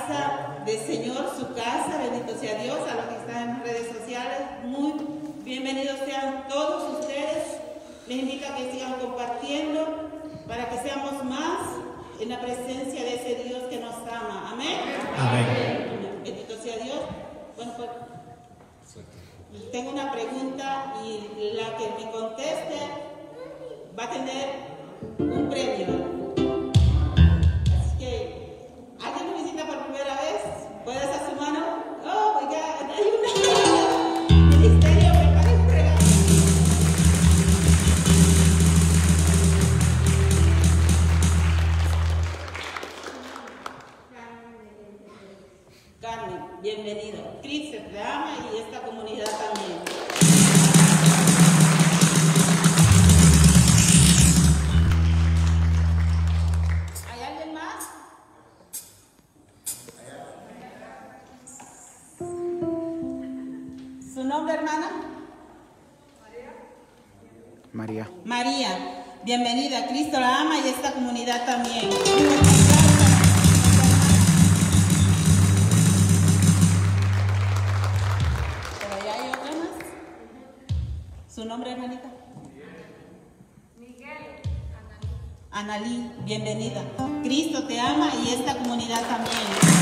casa del Señor, su casa, bendito sea Dios, a los que están en las redes sociales, muy bienvenidos sean todos ustedes. Les invito a que sigan compartiendo para que seamos más en la presencia de ese Dios que nos ama. Amén. Amén. Bendito sea Dios. Bueno, pues tengo una pregunta y la que me conteste va a tener un premio. Así que, ¿alguien me visita por primera vez? ¿Puede hacer su mano? Oh, my God, hay un ministerio, prepare un regalo. Carmen, bienvenido. Cristo te ama y esta comunidad también. ¿Hay alguien más? ¿Su nombre, hermana? María. María, bienvenida. Cristo la ama y esta comunidad también. ¿Su nombre, hermanita? Miguel. Analí, bienvenida. Cristo te ama y esta comunidad también.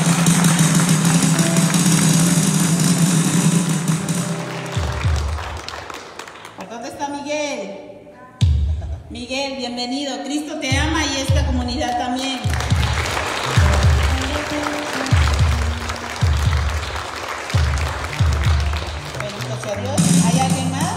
¿Por dónde está Miguel? Miguel, bienvenido. Cristo te ama y esta comunidad también. Bendito sea Dios. ¿Hay alguien más?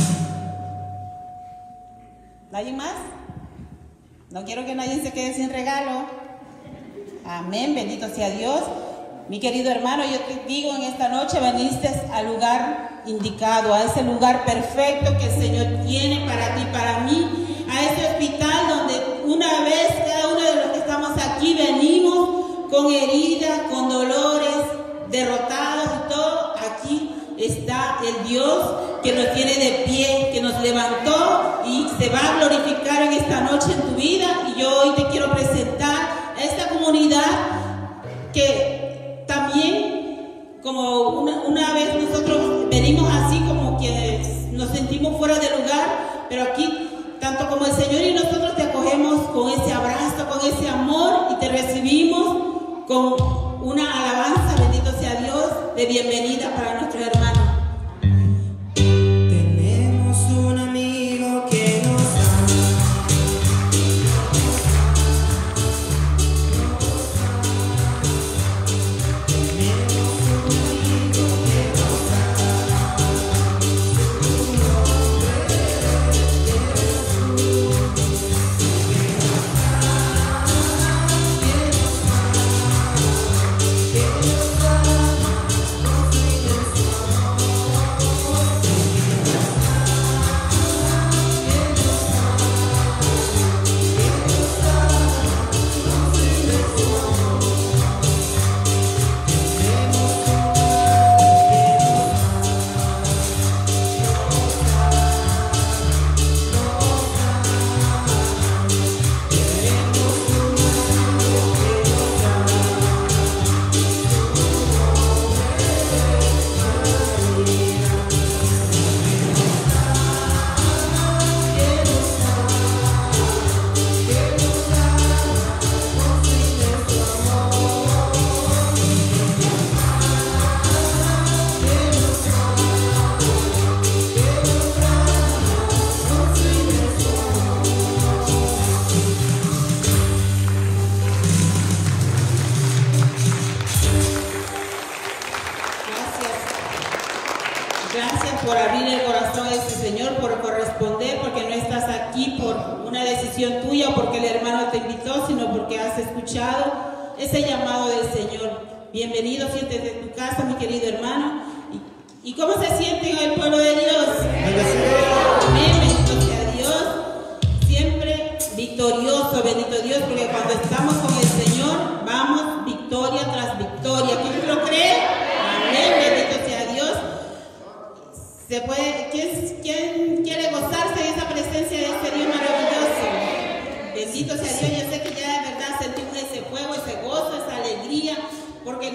¿Alguien más? No quiero que nadie se quede sin regalo. Amén, bendito sea Dios. Mi querido hermano, yo te digo en esta noche, veniste al lugar indicado, a ese lugar perfecto que el Señor tiene para ti, para mí, a ese hospital donde una vez cada uno de los que estamos aquí venimos con heridas, con dolores, derrotados y todo. Aquí está el Dios que nos tiene de pie, que nos levantó y se va a glorificar en esta noche en tu vida. Y yo hoy te quiero presentar a esta comunidad que también, como una vez nosotros venimos así como quienes nos sentimos fuera de lugar, pero aquí tanto como el Señor y nosotros te acogemos con ese abrazo, con ese amor y te recibimos con una alabanza, bendito sea Dios, de bienvenida para nuestros hermanos. Tenemos un amigo que nos Gracias por abrir el corazón a este Señor, por corresponder, porque no estás aquí por una decisión tuya, porque el hermano te invitó, sino porque has escuchado ese llamado del Señor. Bienvenido, siéntete en tu casa, mi querido hermano. ¿Y cómo se siente el pueblo de Dios? Amén, bendito sea Dios. Siempre victorioso, bendito Dios, porque cuando estamos con el Señor, vamos victoria tras victoria. ¿Quién lo cree? Amén, bendito sea Dios. ¿Quién quiere gozarse de esa presencia de este Dios maravilloso? Bendito sea Dios. Yo sé que ya de verdad sentimos ese fuego, ese gozo, esa alegría, porque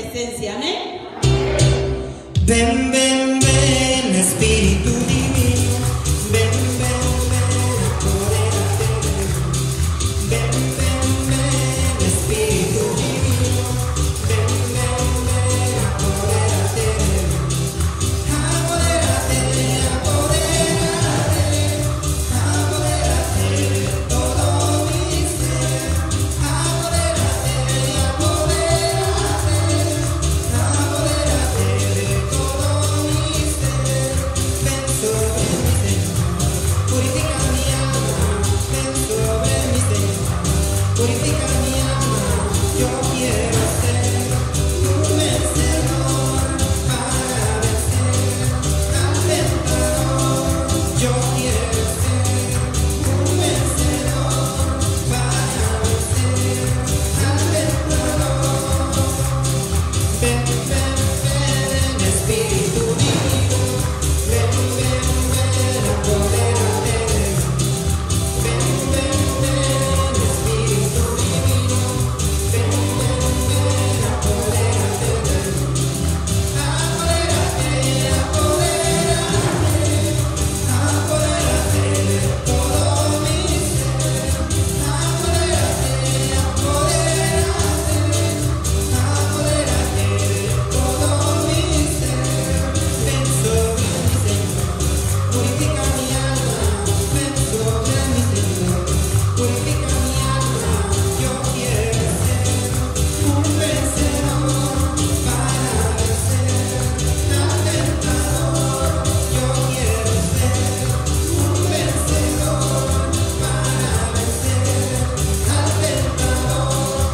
presencia. Amén. Ven, ven, ven, Espíritu Divino. Ven, ven, ven, apodérate de mí. Ven, ven, ven, Espíritu Divino. Ven, ven, ven, apodérate de mí. Apodérate, apodérate, apodérate de todo mi ser. Apodérate, apodérate, apodérate de todo mi ser. Ven sobre mi Señor, purifica mi alma. Ven sobre mi Señor, purifica mi alma. Yo quiero ser un vencedor para vencer al tentador. Yo quiero ser un vencedor para vencer al tentador. Ven, ven, ven, Espíritu Divino. Ven, ven, ven, apodérate de mí. Ven, ven, ven, Espíritu Divino. Ven, ven, ven, apodérate de mí. Apodérate, apodérate, apodérate de todo mi ser. Apodérate, apodérate, apodérate de todo mi ser. Ven sobre mi Señor, purifica mi alma. Ven sobre mi Señor, purifica mi alma. Yo quiero ser un vencedor para vencer al tentador. Yo quiero ser un vencedor para vencer al tentador.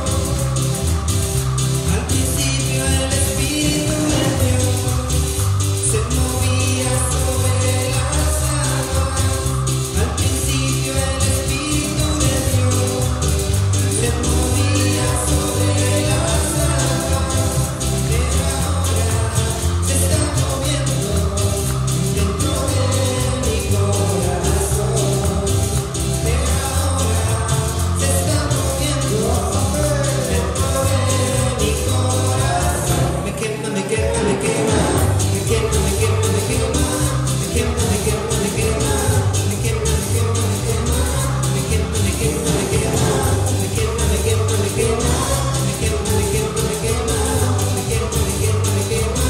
Al principio el Espíritu de Dios se movía sobre las aguas. Al principio el Espíritu de Dios se movía sobre las aguas. Pero ahora se está moviendo dentro de mi corazón. Pero ahora se está moviendo dentro de mi corazón. Me quema, me quema, me quema. Me quema, me quema, me quema. Me quema, me quema, me quema. Me quema, me quema, me quema. Me quema, me quema, me quema. Me quema, me quema, me quema. Me quema, me quema, me quema. Me quema, me quema, me quema.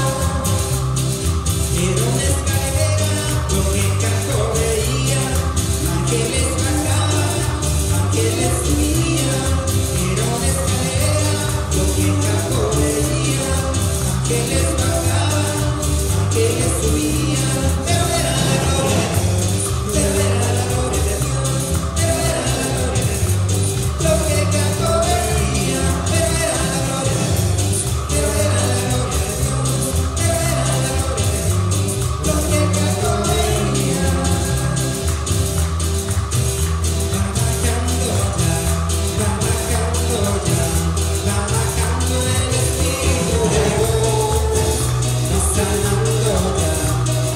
Era una escalera, lo que Caco veía. Ángeles bajaban, ángeles subían. Era una escalera, lo que Caco veía. Ángeles bajaban, ángeles subían. Pero era la gloria de Dios, pero era la gloria de Dios, pero era la gloria de Dios. Lo que Caco veía, pero era la gloria de Dios, pero era la gloria de Dios, pero era la gloria de Dios. Lo que Caco veía. Va bajando ya, va bajando ya, va bajando el Espíritu de Dios. Va sanando ya,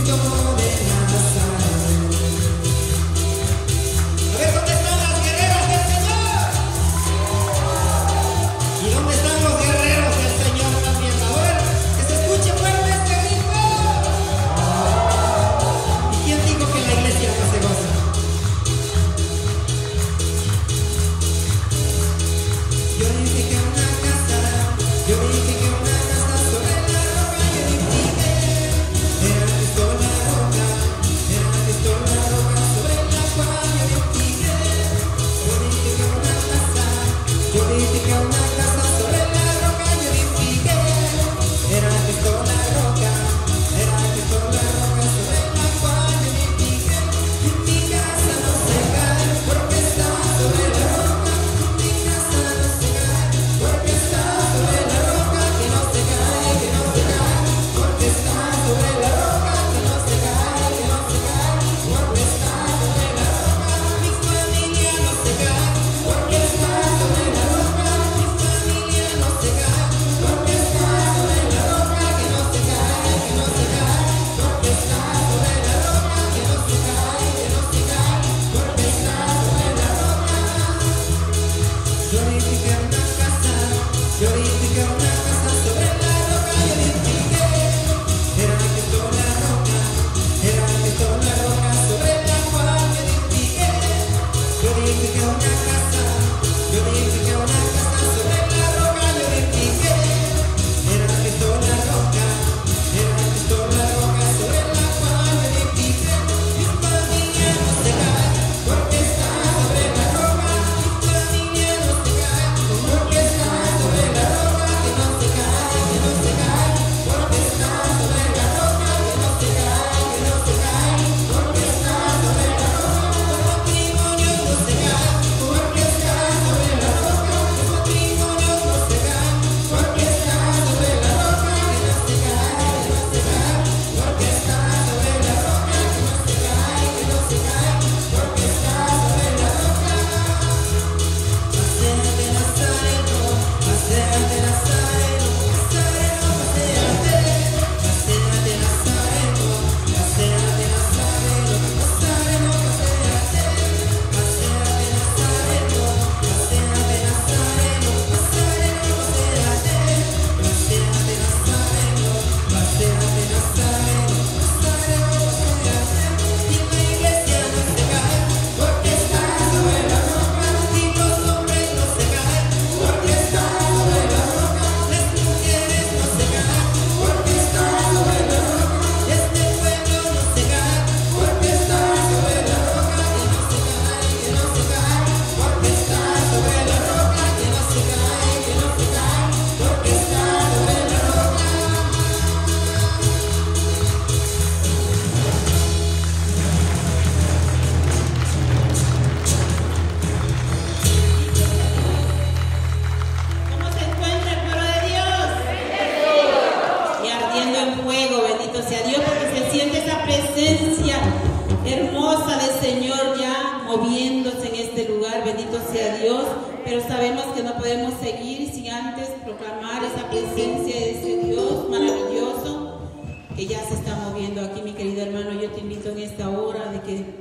pero sabemos que no podemos seguir sin antes proclamar esa presencia de ese Dios maravilloso que ya se está moviendo aquí, mi querido hermano. Yo te invito en esta hora de que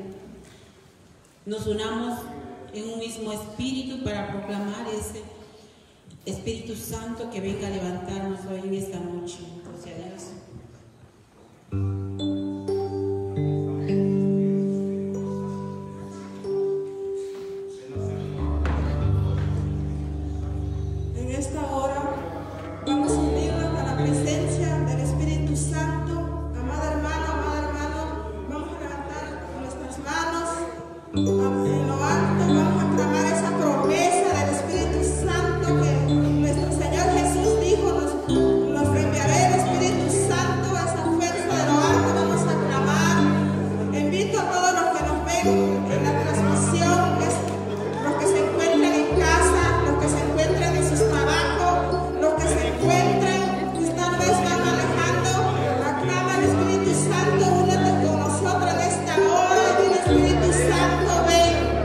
nos unamos en un mismo espíritu para proclamar ese Espíritu Santo que venga a levantarnos hoy en esta noche. Gracias a Dios. En esta hora vamos a unirnos a la presencia del Espíritu Santo. Amada hermano, vamos a levantar nuestras manos en lo alto, vamos a clamar esa promesa del Espíritu Santo que nuestro Señor Jesús dijo, nos enviaré el Espíritu Santo, esa fuerza de lo alto vamos a clamar. Invito a todos los que nos ven en la transmisión, los que se encuentran en casa, los que se encuentran en sus trabajos, los que se encuentran, tal vez van manejando, aclama al Espíritu Santo, únete con nosotros en esta hora, y el Espíritu Santo ven.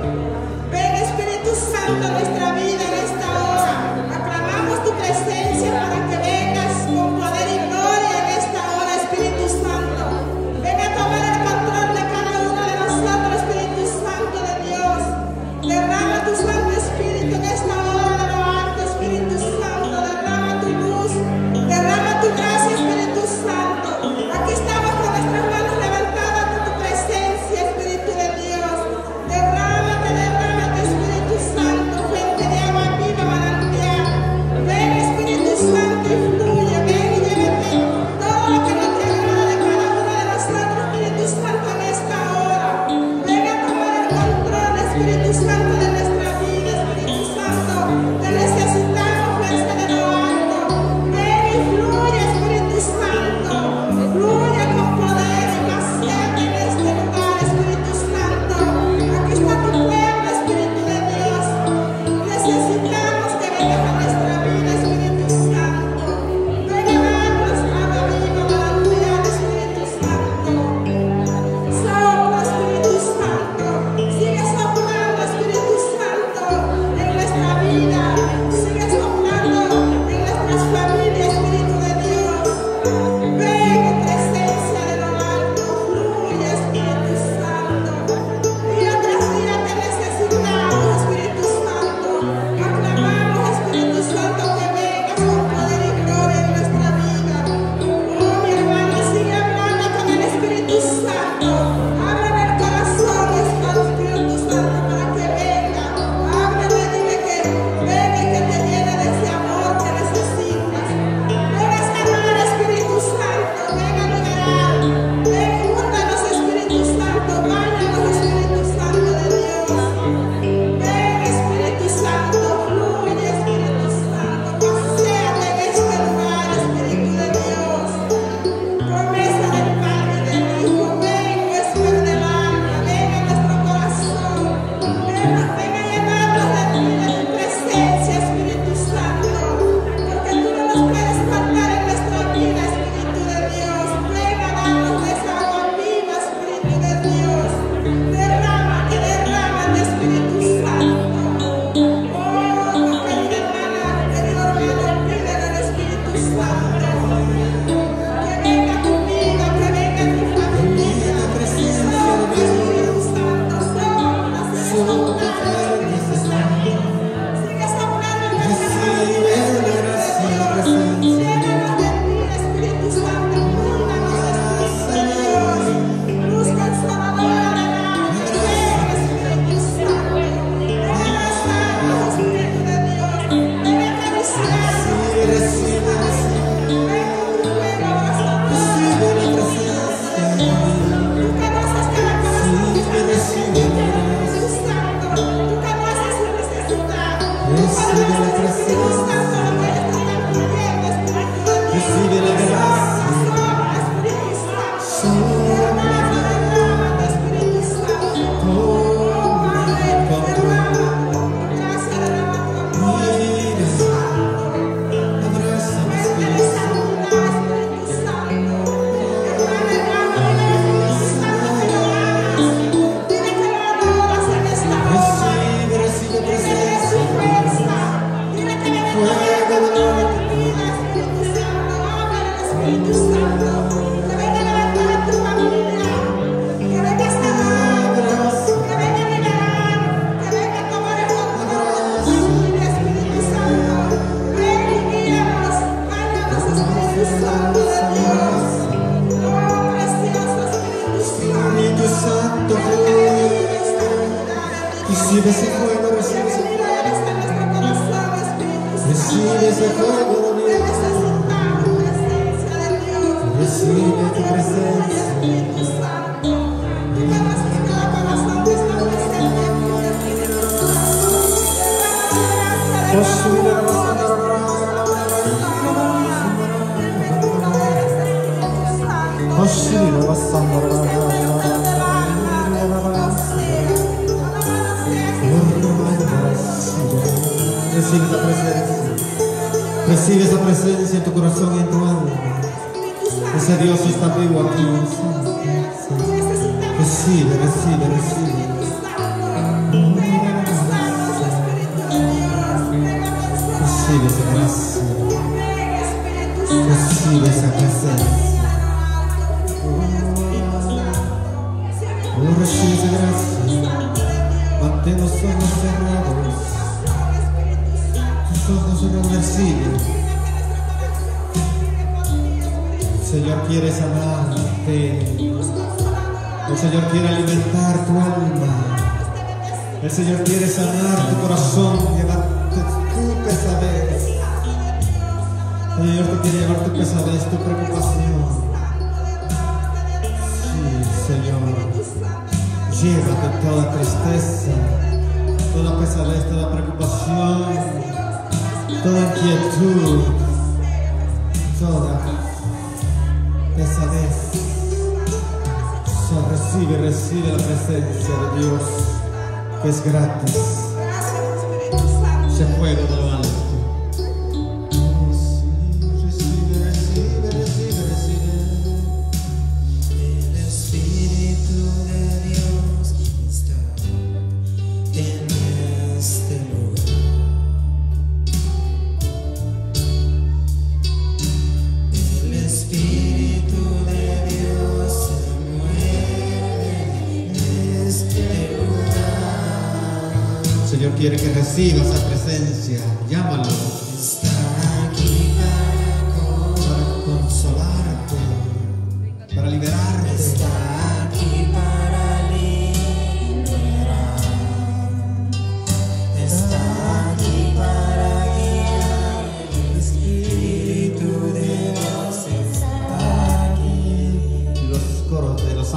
Recibe ese fuego, recibe ese fuego. Recibe ese fuego, Dios. Recibe tu presencia. Recibe esa presencia. Recibe esa presencia en tu corazón y en tu alma. Ese Dios está vivo aquí. Recibe, recibe, recibe. Recibe esa gracia. Recibe esa presencia. Oh, recibe esa gracia. Mantén los ojos cerrados. Tus ojos cerrados, recibe. El Señor quiere sanarte. El Señor quiere alimentar tu alma. El Señor quiere sanar tu corazón, llevarte tu pesadez. El Señor te quiere llevar tu pesadez, tu preocupación. Sí, Señor. Llévate toda tristeza, toda pesadez, toda preocupación, toda inquietud, toda pesadez. Recibe, recibe la presencia de Dios, que es gratis. Ese fuego de lo alto. Recibe, recibe, recibe, recibe. El Espíritu de Dios está en este lugar. El Espíritu de Dios se mueve en este lugar. El Señor quiere que recibas esa presencia. Llámalo Está aquí para para consolarte, para liberarte. Está aquí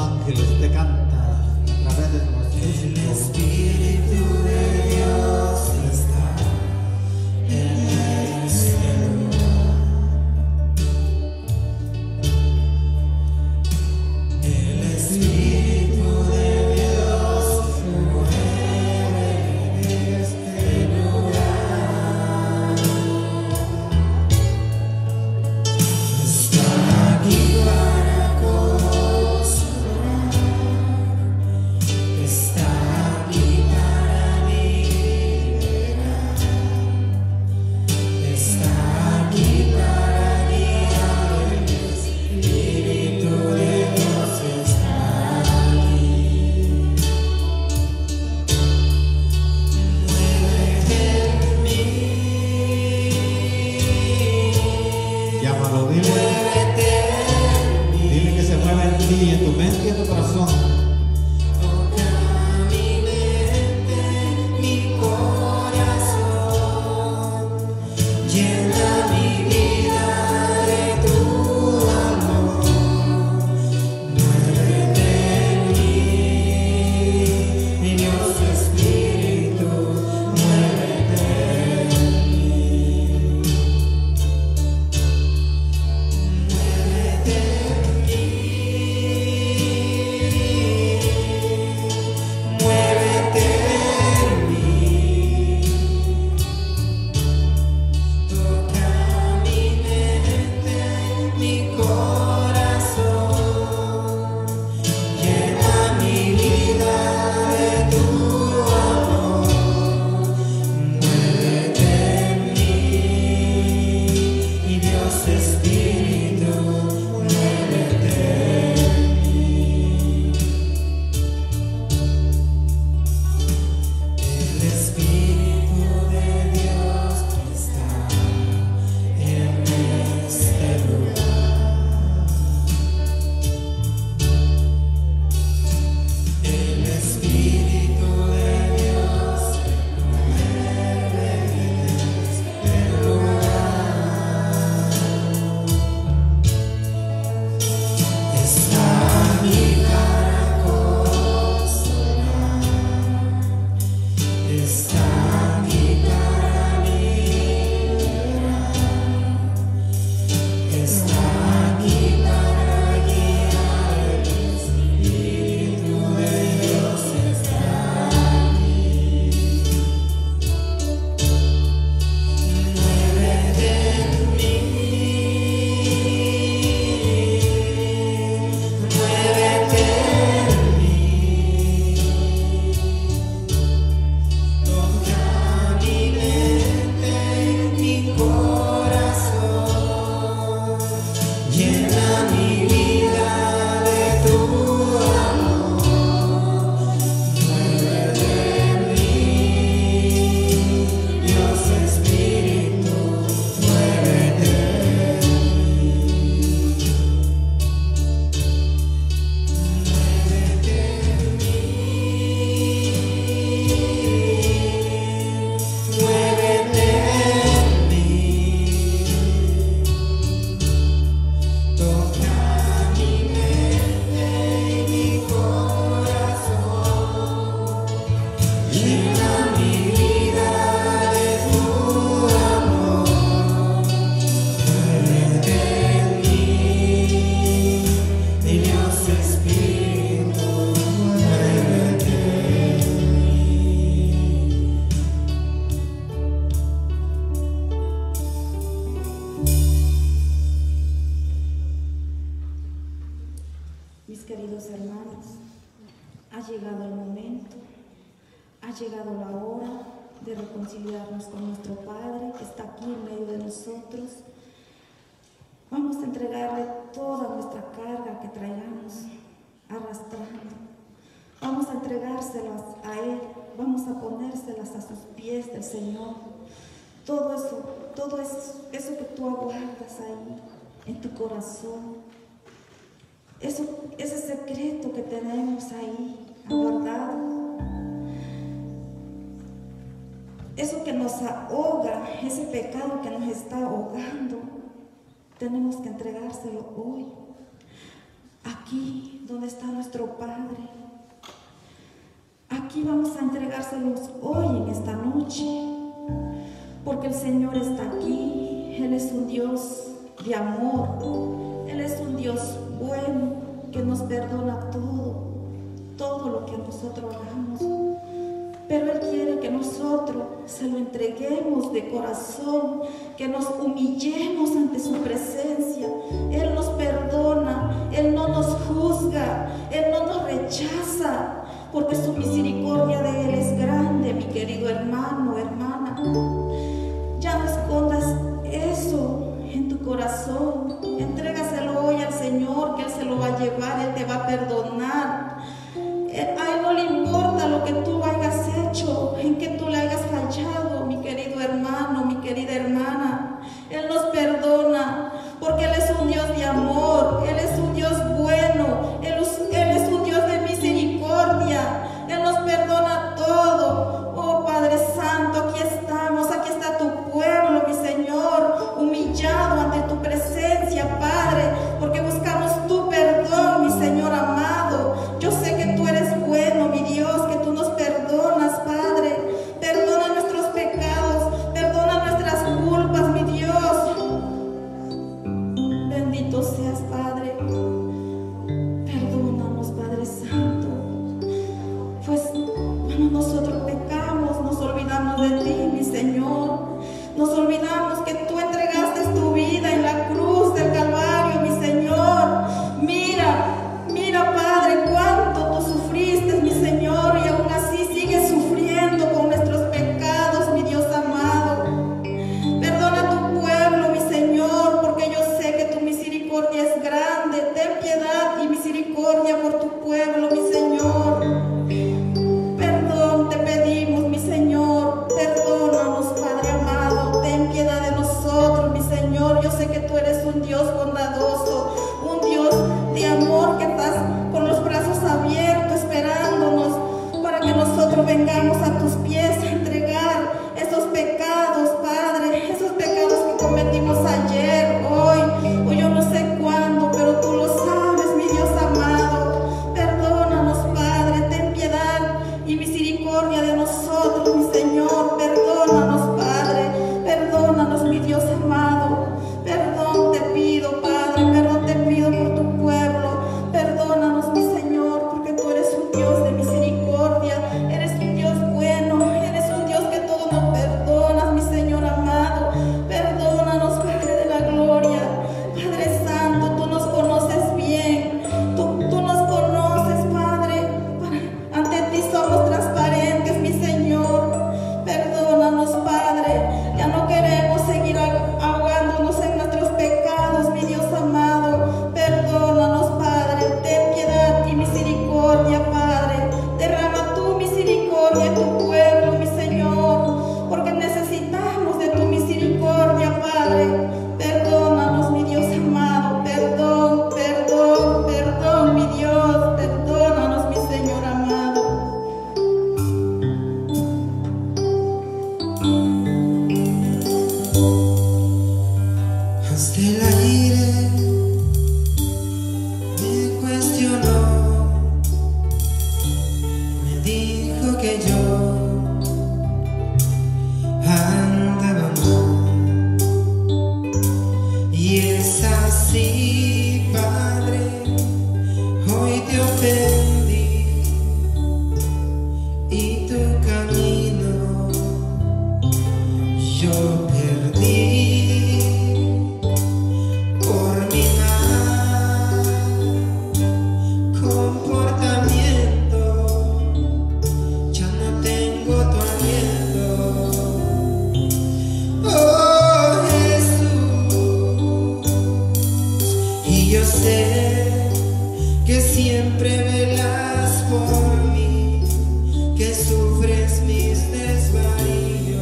ángeles te cantan a través de los El músicos. Espíritu de Dios está en este lugar. El Espíritu de Dios se mueve en este lugar. Está aquí para consolar. Está aquí para liberar. Está aquí para guiar. El Espíritu de Dios está aquí. Muévete en mí. Llámalo, dile. Muévete en mí. Dile que se mueva en ti, en tu mente y en tu corazón. Toca mi mente, mi corazón. Llena mi vida de tu amor. Muévete en mí, mi Dios Espíritu, muévete en mí. Muévete en mí. Muévete en mí. Toca mi mente, mi corazón. Llena mi vida de tu amor. Muévete en mí, mi Dios Espíritu, muévete en mí. El Espíritu de Dios está en este lugar. El Espíritu de Dios se mueve en este lugar. Está aquí para consolar. Está aquí para liberar. Está aquí para guiar. El Espíritu de Dios está aquí. Muévete en mí. Muévete en mí. Toca mi mente y mi corazón. Llena mi vida de tu amor. Muévete en mí, Dios Espíritu, muévete en mí. Muévete en mí. Muévete en mí. Toca mi mente y mi corazón. Llena mi vida de tu amor. Muévete en mí, mi Dios Espíritu, muévete en mí. Mis queridos hermanos, ha llegado el momento, ha llegado la hora de reconciliarnos con nuestro Padre que está aquí en medio de nosotros. Vamos a entregarle toda nuestra carga que traigamos arrastrando. Vamos a entregárselas a Él, vamos a ponérselas a sus pies del Señor. Todo eso que tú aguardas ahí en tu corazón, ese secreto que tenemos ahí guardado, eso que nos ahoga, ese pecado que nos está ahogando, tenemos que entregárselo hoy a aquí donde está nuestro Padre. Aquí vamos a entregárselos hoy en esta noche, porque el Señor está aquí. Él es un Dios de amor, Él es un Dios bueno que nos perdona todo lo que nosotros hagamos. Pero Él quiere que nosotros se lo entreguemos de corazón, que nos humillemos ante su presencia. Él nos perdona, Él no nos juzga, Él no nos rechaza, porque su misericordia de Él es grande, mi querido hermano, hermana. Ya no escondas eso en tu corazón. Entrégaselo hoy al Señor, que Él se lo va a llevar, Él te va a perdonar. A Él no le importa lo que tú hayas hecho, en que tú le hayas fallado, mi querido hermano, mi querida hermana. Él nos perdona, porque Él es un Dios de amor, Él es un Dios bueno, Él es un Dios de misericordia. Él nos perdona todo. Oh Padre Santo, aquí estamos, aquí está tu pueblo, mi Señor, humillado ante tu presencia, Padre, porque buscamos tu perdón, mi Señor amado. Yo sé que tú eres bueno, mi Dios, que tú nos perdonas, Padre. Perdona nuestros pecados, perdona nuestras culpas, mi Dios. Bendito seas, Padre. Perdónanos, Padre Santo. Pues cuando nosotros pecamos, nos olvidamos de ti, mi Señor. Nos olvidamos que tú entregaste tu vida en la cruz del Calvario, mi Señor. Mira, Padre, cuánto tú sufriste, mi Señor, y aún así sigues sufriendo con nuestros pecados, mi Dios amado. Perdona a tu pueblo, mi Señor, porque yo sé que tu misericordia es grande. Ten piedad y misericordia por tu pueblo, mi Señor. Perdón te pedimos, mi Señor. Perdónanos, Padre amado. Ten piedad de nosotros, mi Señor. Yo sé que tú eres un Dios bondadoso, un Dios de amor, que estás con los brazos abiertos esperándonos para que nosotros vengamos a tus pies a entregar esos pecados, Padre, esos pecados que cometimos ayer, hoy, o yo no sé cuándo, pero tú lo sabes, mi Dios amado. Perdónanos, Padre, ten piedad y misericordia de nosotros, mi Señor. Perdónanos, Padre, perdónanos, mi Dios amado. Perdón te pido, Padre, perdón te pido por tu pueblo. Perdónanos, mi Señor, porque tú eres un Dios de misericordia, eres un Dios bueno, eres un Dios que todo nos perdonas, mi Señor amado. Perdónanos, Padre de la gloria. Padre Santo, tú nos conoces bien, tú nos conoces, Padre. Ante ti somos transparentes, mi Señor. Perdónanos, Padre. Ya no queremos seguir ahogándonos en nuestros pecados, mi Dios amado. Perdónanos, Padre. Ten piedad y misericordia, Padre. Derrama tu misericordia en tu pueblo, mi Señor, porque necesitamos de tu misericordia, Padre. Perdónanos, mi Dios amado. Perdón, perdón, perdón, mi Dios. Perdónanos, mi Señor amado. Hasta el aire me cuestionó, me dijo que yo andaba mal, y es así, Padre, hoy te ofendí y tu camino yo perdí. Por mi mal comportamiento ya no tengo tu aliento. Oh Jesús, y yo sé que siempre velas por mí, que sufres mis desvaríos.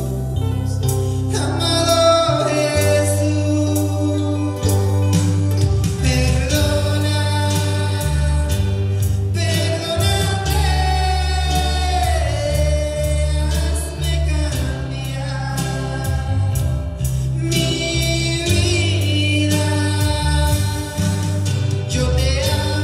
Amado Jesús, perdona, perdóname, hazme cambiar mi vida. Yo te amo.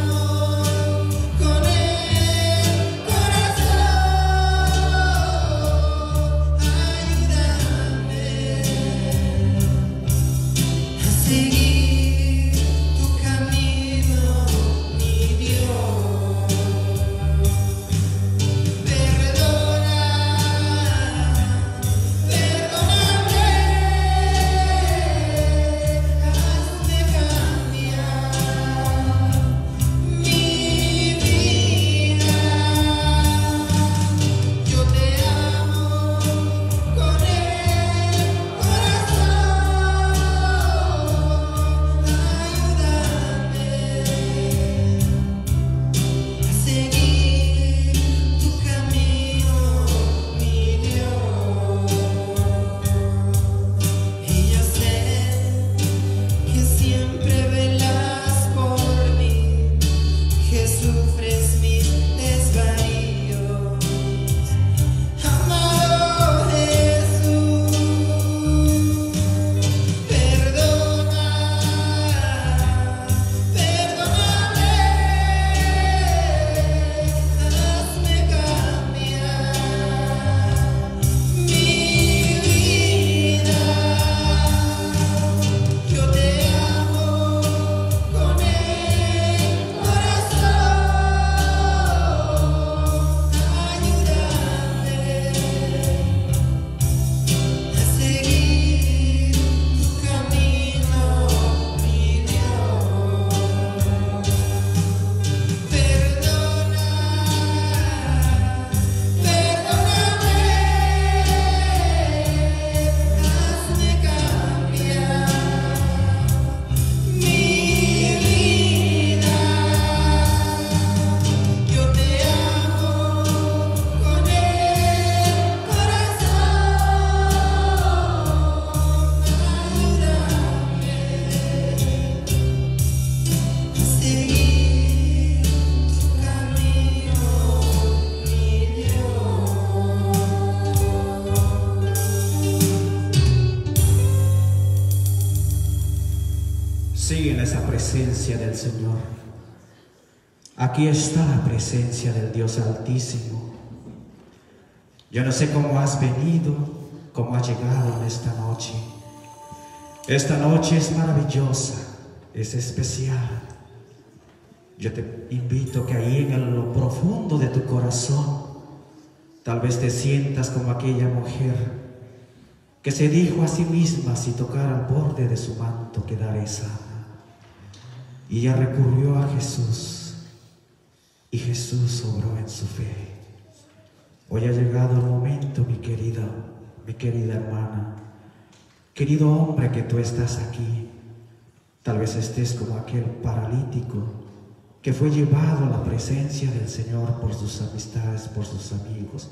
presencia del Señor. Aquí está la presencia del Dios Altísimo. Yo no sé cómo has venido, cómo has llegado en esta noche. Esta noche es maravillosa, es especial. Yo te invito que ahí en lo profundo de tu corazón, tal vez te sientas como aquella mujer que se dijo a sí misma: si tocara el borde de su manto quedaré sana. Y ella recurrió a Jesús, y Jesús obró en su fe. Hoy ha llegado el momento, mi querida hermana, querido hombre, que tú estás aquí. Tal vez estés como aquel paralítico que fue llevado a la presencia del Señor por sus amistades, por sus amigos.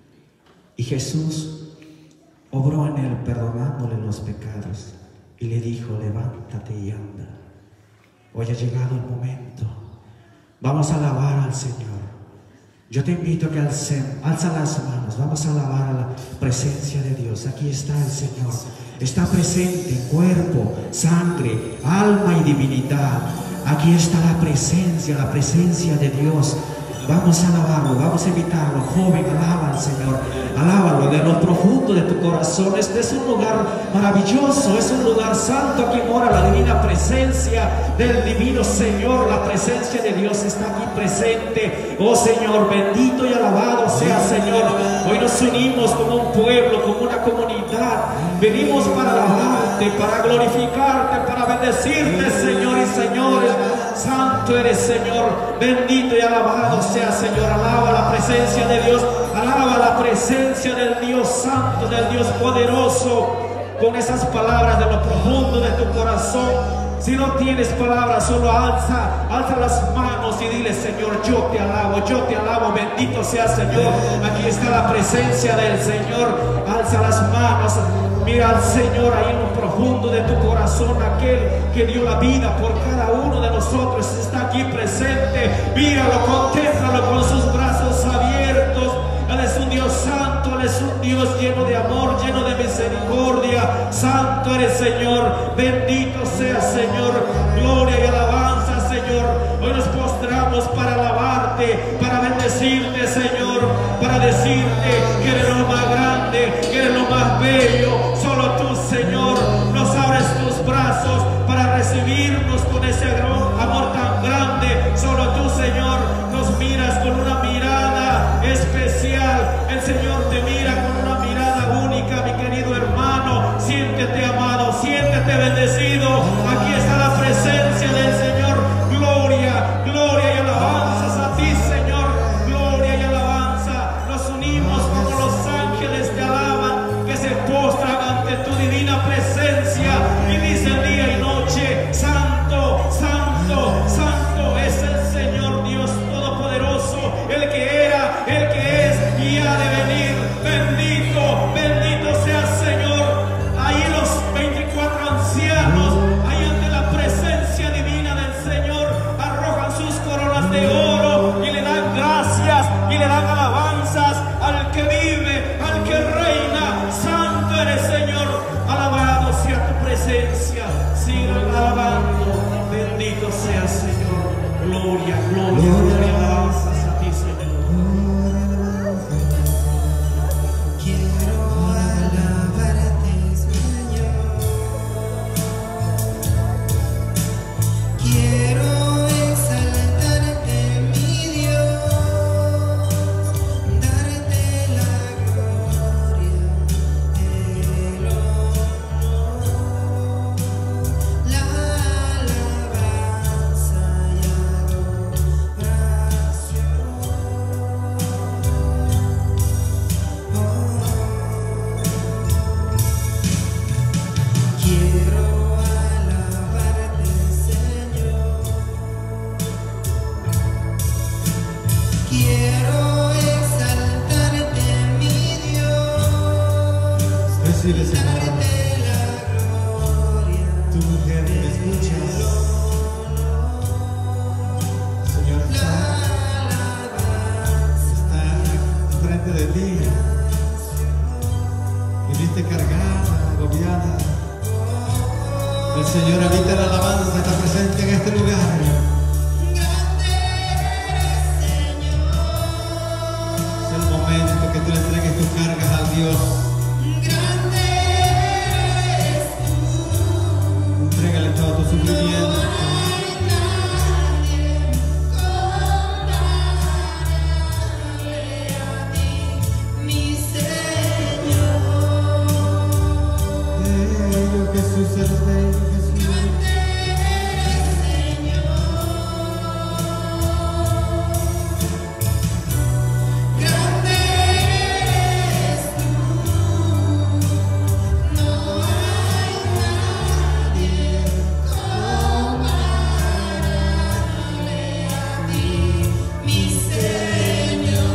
Y Jesús obró en él perdonándole los pecados y le dijo: levántate y anda. Hoy ha llegado el momento. Vamos a alabar al Señor. Yo te invito a que alza las manos. Vamos a alabar a la presencia de Dios. Aquí está el Señor. Está presente en cuerpo, sangre, alma y divinidad. Aquí está la presencia de Dios. Vamos a alabarlo, vamos a invitarlo. Joven, alaba al Señor, alábalo de lo profundo de tu corazón. Este es un lugar maravilloso, es un lugar santo. Aquí mora la divina presencia del divino Señor. La presencia de Dios está aquí presente. Oh Señor, bendito y alabado sea Señor. Hoy nos unimos como un pueblo, como una comunidad. Venimos para alabarte, para glorificarte, para bendecirte, Señor y señores. Santo eres, Señor, bendito y alabado sea, Señor. Alaba la presencia de Dios, alaba la presencia del Dios santo, del Dios poderoso, con esas palabras de lo profundo de tu corazón. Si no tienes palabras, solo alza las manos y dile: Señor, yo te alabo, bendito sea, Señor. Aquí está la presencia del Señor. Alza las manos, mira al Señor ahí en lo profundo de tu corazón. Aquel que dio la vida por cada uno de nosotros está aquí presente. Míralo, contémplalo con sus brazos abiertos. Él es un Dios santo, Él es un Dios lleno de amor, lleno de misericordia. Santo eres, Señor, bendito sea, Señor. Gloria y alabanza, Señor. Hoy nos postramos para alabarte, para bendecirte, Señor, para decirte que eres lo más grande, que eres lo más bello. Solo tú, Señor, nos abres tus brazos para recibirnos con ese amor tan grande. Solo tú, Señor, nos miras con una mirada especial. El Señor te mira con una mirada única, mi querido hermano. Siéntete amado, siéntete bendecido. Aquí está la presencia del Señor. Gloria, gloria y alabanzas a ti, Señor. Gloria y alabanza. Nos unimos como los ángeles te alaban, que se postran ante tu divina presencia y dicen día y noche: Santo, Santo, Santo es el Señor Dios Todopoderoso, el que era, el que es y ha de venir. Bendito, bendito sea, Señor. Ahí los 24 ancianos, ahí ante la presencia divina del Señor, arrojan sus coronas de oro y le dan gracias y le dan alabanzas al que vive, al que reina. Santo eres, Señor. Alabado sea tu presencia. Sigan alabando. Bendito sea, Señor. Gloria, gloria, gloria y alabanzas a ti, Señor. Quiero alabarte, Señor. Quiero exaltarte, mi Dios, darte la gloria, el honor, la alabanza y quiero alabarte, Señor. Quiero exaltarte, mi Dios, Recibe, Señor. darte la gloria. Tu mujer me escucha. Señor, está frente de ti. Viniste cargada, agobiada. El Señor habita la alabanza, está presente en este lugar. Es el momento que tú le entregues tus cargas al Dios. Entrégale todo tu sufrimiento. Jesús el Rey, Jesús. Grande eres tú, no hay nadie comparable a ti, mi Señor.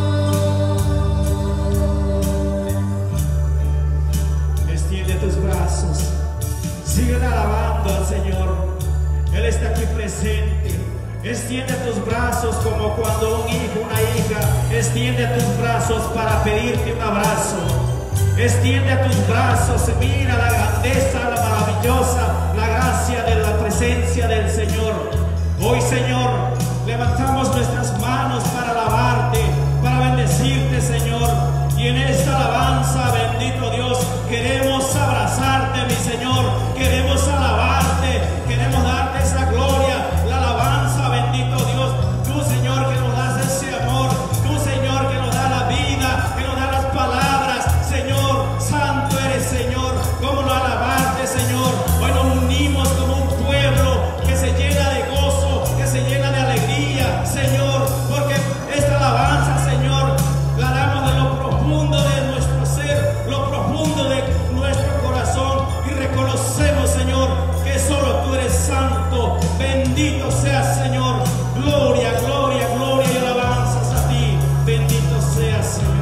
Extiende tus brazos. Sigue alabando al Señor. Él está aquí presente. Extiende tus brazos como cuando un hijo, una hija, extiende tus brazos para pedirte un abrazo. Extiende tus brazos, mira la grandeza, la maravillosa, la gracia de la presencia del Señor. Hoy, Señor, levantamos nuestras manos para alabarte, para bendecirte, Señor. Y en esta alabanza, bendito Dios, queremos abrazarte, mi Señor. Queremos alabarte, queremos darte esa gloria, la alabanza, bendito Dios. Tú, Señor, que nos das ese amor. Tú, Señor, que nos da la vida, que nos da las palabras. Señor, santo eres, Señor. ¿Cómo no alabarte, Señor? Hoy nos unimos como un pueblo que se llena de gozo, que se llena de alegría, Señor, porque esta alabanza, Señor, la damos de lo profundo de nuestro ser, lo profundo de nuestro corazón, y reconocemos, Señor, que solo tú eres santo. Bendito seas, Señor. Gloria, gloria, gloria y alabanzas a ti. Bendito seas, Señor.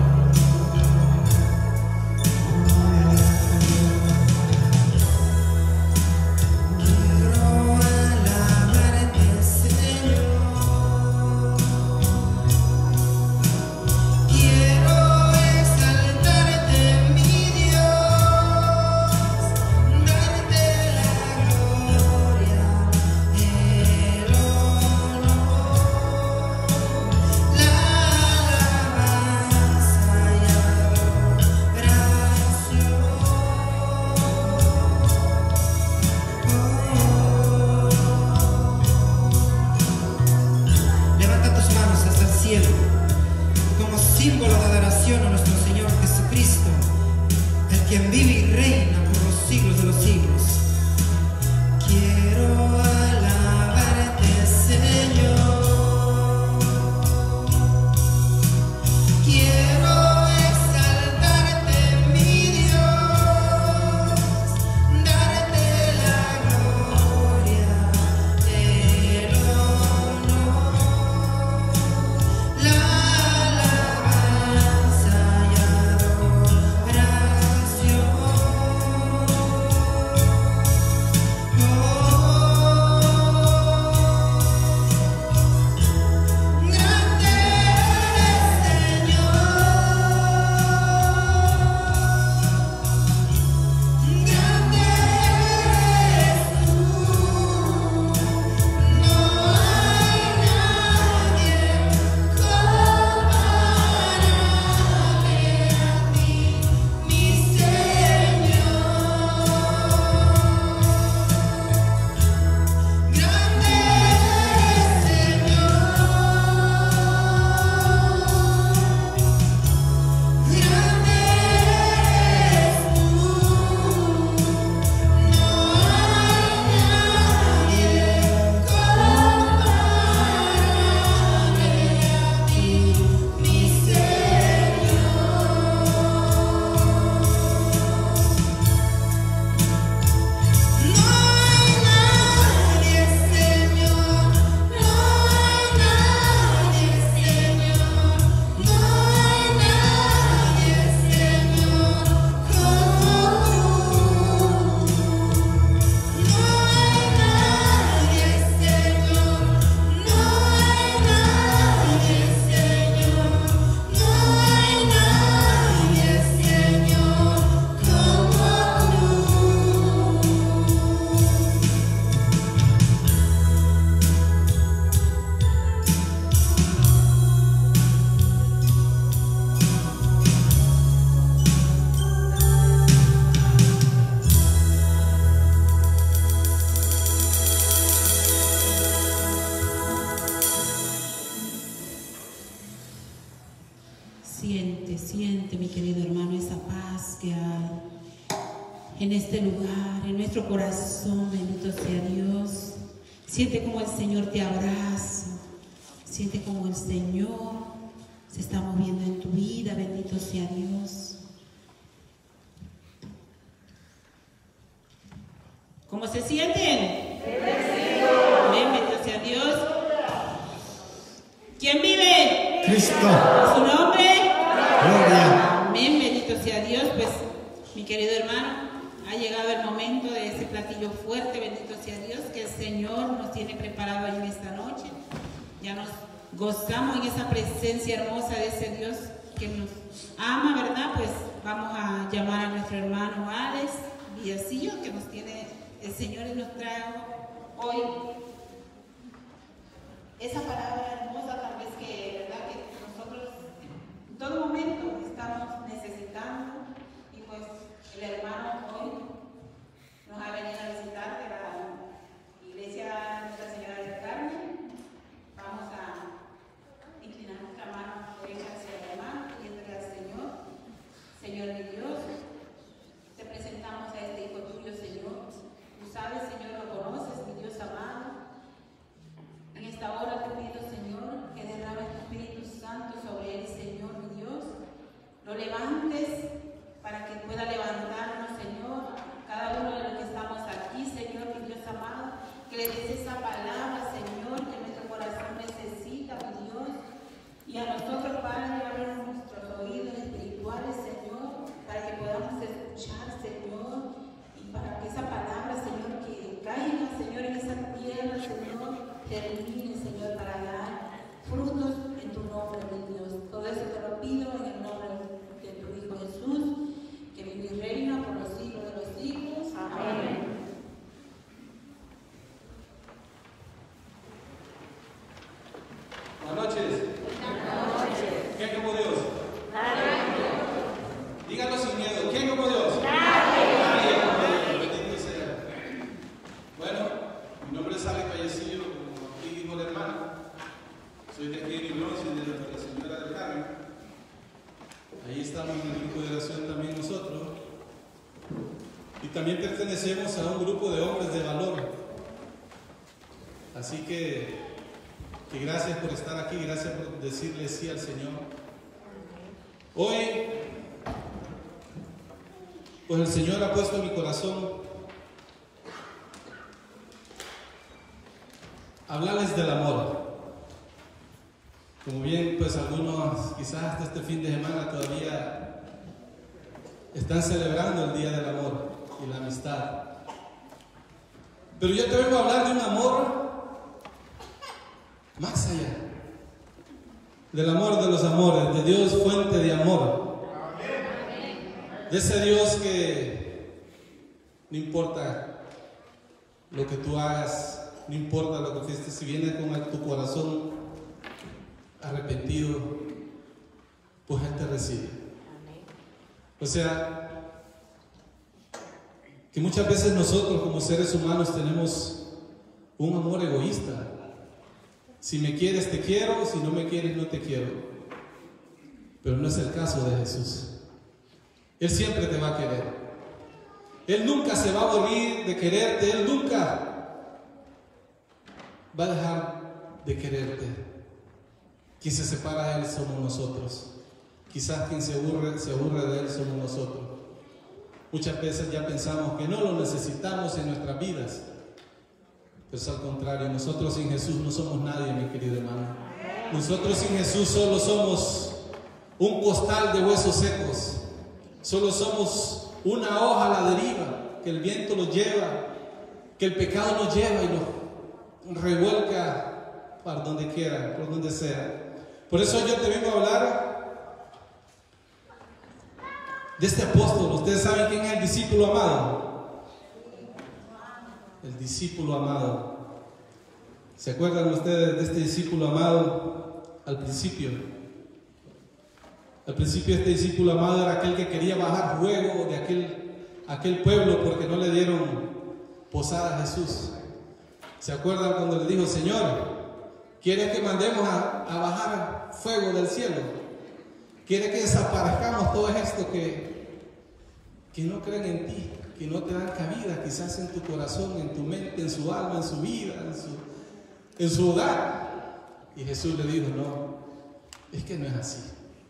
Como símbolo de adoración a nuestro Señor Jesucristo, el quien vive y reina por los siglos de los siglos. Quiero alabarte, Señor. Quiero exaltarte, mi Dios, darte la gloria, el honor, la alabanza y adoración. Oh, Siente, mi querido hermano, esa paz que hay en este lugar, en nuestro corazón. Bendito sea Dios. Siente como el Señor te abraza. Siente como el Señor se está moviendo en tu vida. Bendito sea Dios. ¿Cómo se sienten? Amén, bendito sea Dios. ¿Quién vive? Cristo. ¿Su nombre? Gloria. Amén, bendito sea Dios. Pues, mi querido hermano, ha llegado el momento de ese platillo fuerte, bendito sea Dios, que el Señor nos tiene preparado en esta noche. Ya nos gozamos en esa presencia hermosa de ese Dios que nos ama, ¿verdad? Pues vamos a llamar a nuestro hermano Alex Villacillo, que nos tiene el Señor y nos trae hoy esa palabra hermosa, tal vez que, ¿verdad?, que nosotros en todo momento estamos necesitando. Y pues el hermano hoy nos ha venido a visitar de la iglesia Nuestra Señora del Carmen. Vamos a inclinar nuestra mano derecha hacia el hermano y entregar al Señor. Señor mi Dios, te presentamos a este hijo tuyo, Señor. Tú sabes, Señor, lo conoces, mi Dios amado. En esta hora te pido, Señor, que derrames tu Espíritu Santo sobre él, Señor, mi Dios. Lo levantes para que pueda levantarnos, Señor, cada uno de los que estamos aquí, Señor, mi Dios amado. Que le des esa palabra, Señor, que nuestro corazón necesita, mi Dios. Y a nosotros, Padre, abre nuestros oídos espirituales, Señor, para que podamos escuchar, Señor. Y para que esa palabra, Señor, que caiga, Señor, en esa tierra, Señor, termine, Señor, para dar frutos en tu nombre, mi Dios. Todo eso te lo pido en el nombre de tu Hijo Jesús, que vive y reina por los siglos de los siglos. Amén. Buenas noches. ¿Quién como Dios? Díganlo sin miedo. ¿Quién como Dios? Nadie. Bendito sea. Bueno, mi nombre es Alex Villacillo, como aquí dijo el hermano. Soy de aquí en Illinois y de Nuestra Señora del Carmen. Ahí estamos en el grupo de oración también nosotros. Y también pertenecemos a un grupo de hombres de valor. Así que gracias por estar aquí, gracias por decirle sí al Señor. Hoy, pues el Señor ha puesto en mi corazón hablarles del amor. Como bien, pues algunos quizás hasta este fin de semana todavía están celebrando el Día del Amor y la Amistad. Pero yo te vengo a hablar de un amor más allá, del amor de los amores, de Dios fuente de amor, de ese Dios que no importa lo que tú hagas, no importa lo que estés, si vienes con tu corazón arrepentido, pues Él te recibe. O sea, que muchas veces nosotros como seres humanos tenemos un amor egoísta. Si me quieres, te quiero. Si no me quieres, no te quiero. Pero no es el caso de Jesús. Él siempre te va a querer. Él nunca se va a aburrir de quererte. Él nunca va a dejar de quererte. Quien se separa de Él somos nosotros. Quizás quien se aburre de Él somos nosotros. Muchas veces ya pensamos que no lo necesitamos en nuestras vidas. Pues al contrario, nosotros sin Jesús no somos nadie, mi querido hermano. Nosotros sin Jesús solo somos un costal de huesos secos. Solo somos una hoja a la deriva, que el viento nos lleva, que el pecado nos lleva y nos revuelca para donde quiera, por donde sea. Por eso yo te vengo a hablar de este apóstol. Ustedes saben quién es el discípulo amado. El discípulo amado. ¿Se acuerdan ustedes de este discípulo amado al principio? Al principio este discípulo amado era aquel que quería bajar fuego de aquel pueblo porque no le dieron posada a Jesús. ¿Se acuerdan cuando le dijo, Señor, ¿quieres que mandemos a bajar fuego del cielo? Quiere que desaparezcamos todo esto que no creen en ti, que no te dan cabida quizás en tu corazón, en tu mente, en su alma, en su vida, en su hogar. Y Jesús le dijo, no, es que no es así.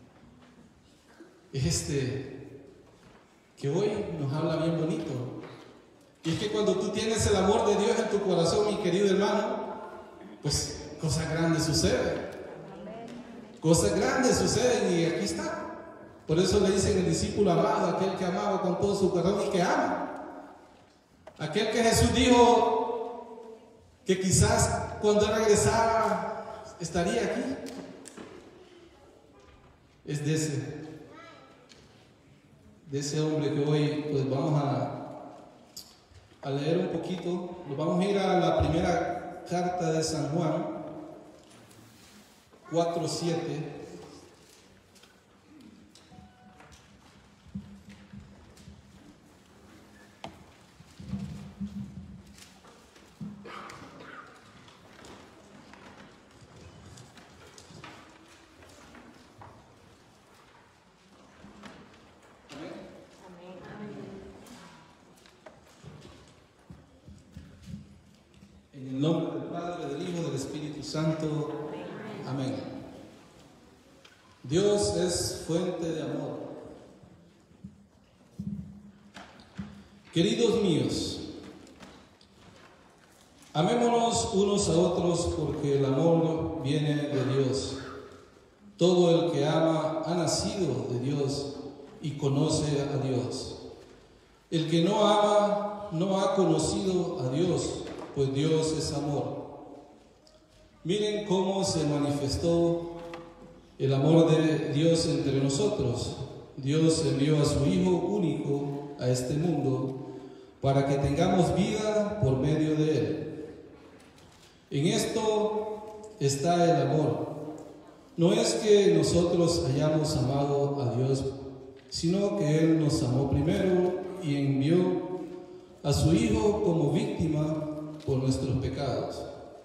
Es que hoy nos habla bien bonito. Y es que cuando tú tienes el amor de Dios en tu corazón, mi querido hermano, pues cosas grandes suceden. Cosas grandes suceden y aquí está. Por eso le dicen el discípulo amado, aquel que amaba con todo su corazón y que ama. Aquel que Jesús dijo que quizás cuando él regresara estaría aquí. Es de ese hombre que hoy pues vamos a leer un poquito. Nos vamos a ir a la primera carta de San Juan 4:7. En el nombre del Padre, del Hijo, del Espíritu Santo. Amén. Dios es fuente de amor. Queridos míos, amémonos unos a otros porque el amor viene de Dios. Todo el que ama ha nacido de Dios y conoce a Dios. El que no ama no ha conocido a Dios, pues Dios es amor. Miren cómo se manifestó el amor de Dios entre nosotros. Dios envió a su Hijo único a este mundo para que tengamos vida por medio de Él. En esto está el amor. No es que nosotros hayamos amado a Dios, sino que Él nos amó primero y envió a su Hijo como víctima por nuestros pecados.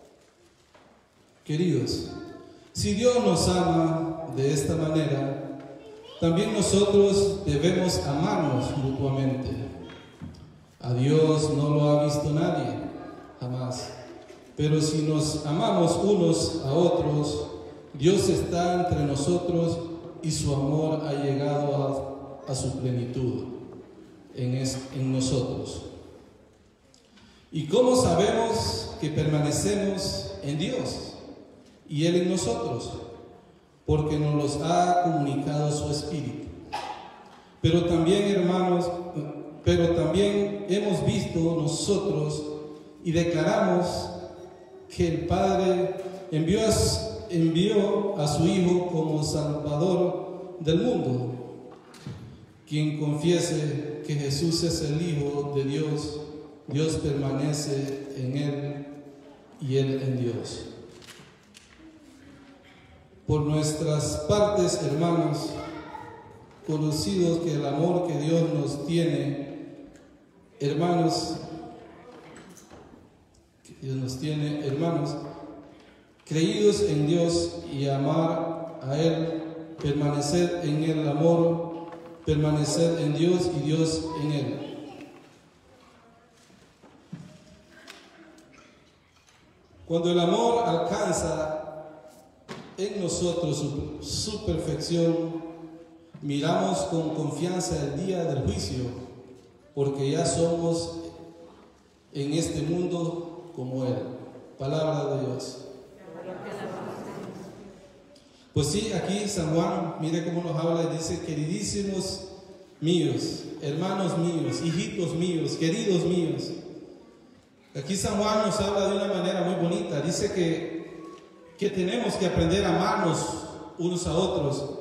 Queridos, si Dios nos ama de esta manera, también nosotros debemos amarnos mutuamente. A Dios no lo ha visto nadie, jamás. Pero si nos amamos unos a otros, Dios está entre nosotros y su amor ha llegado a su plenitud en nosotros. ¿Y cómo sabemos que permanecemos en Dios y Él en nosotros? Porque nos los ha comunicado su Espíritu. Pero también, hermanos, hemos visto nosotros y declaramos que el Padre envió a su Hijo como Salvador del mundo. Quien confiese que Jesús es el Hijo de Dios, Dios permanece en Él y Él en Dios. Por nuestras partes, hermanos, conocidos que el amor que Dios nos tiene, hermanos, creídos en Dios y amar a Él, permanecer en el amor, permanecer en Dios y Dios en Él. Cuando el amor alcanza en nosotros su perfección, miramos con confianza el día del juicio, porque ya somos en este mundo como Él. Palabra de Dios. Pues sí, aquí San Juan, mire cómo nos habla, dice: queridísimos míos, hermanos míos, hijitos míos, queridos míos. Aquí San Juan nos habla de una manera muy bonita. Dice que tenemos que aprender a amarnos unos a otros.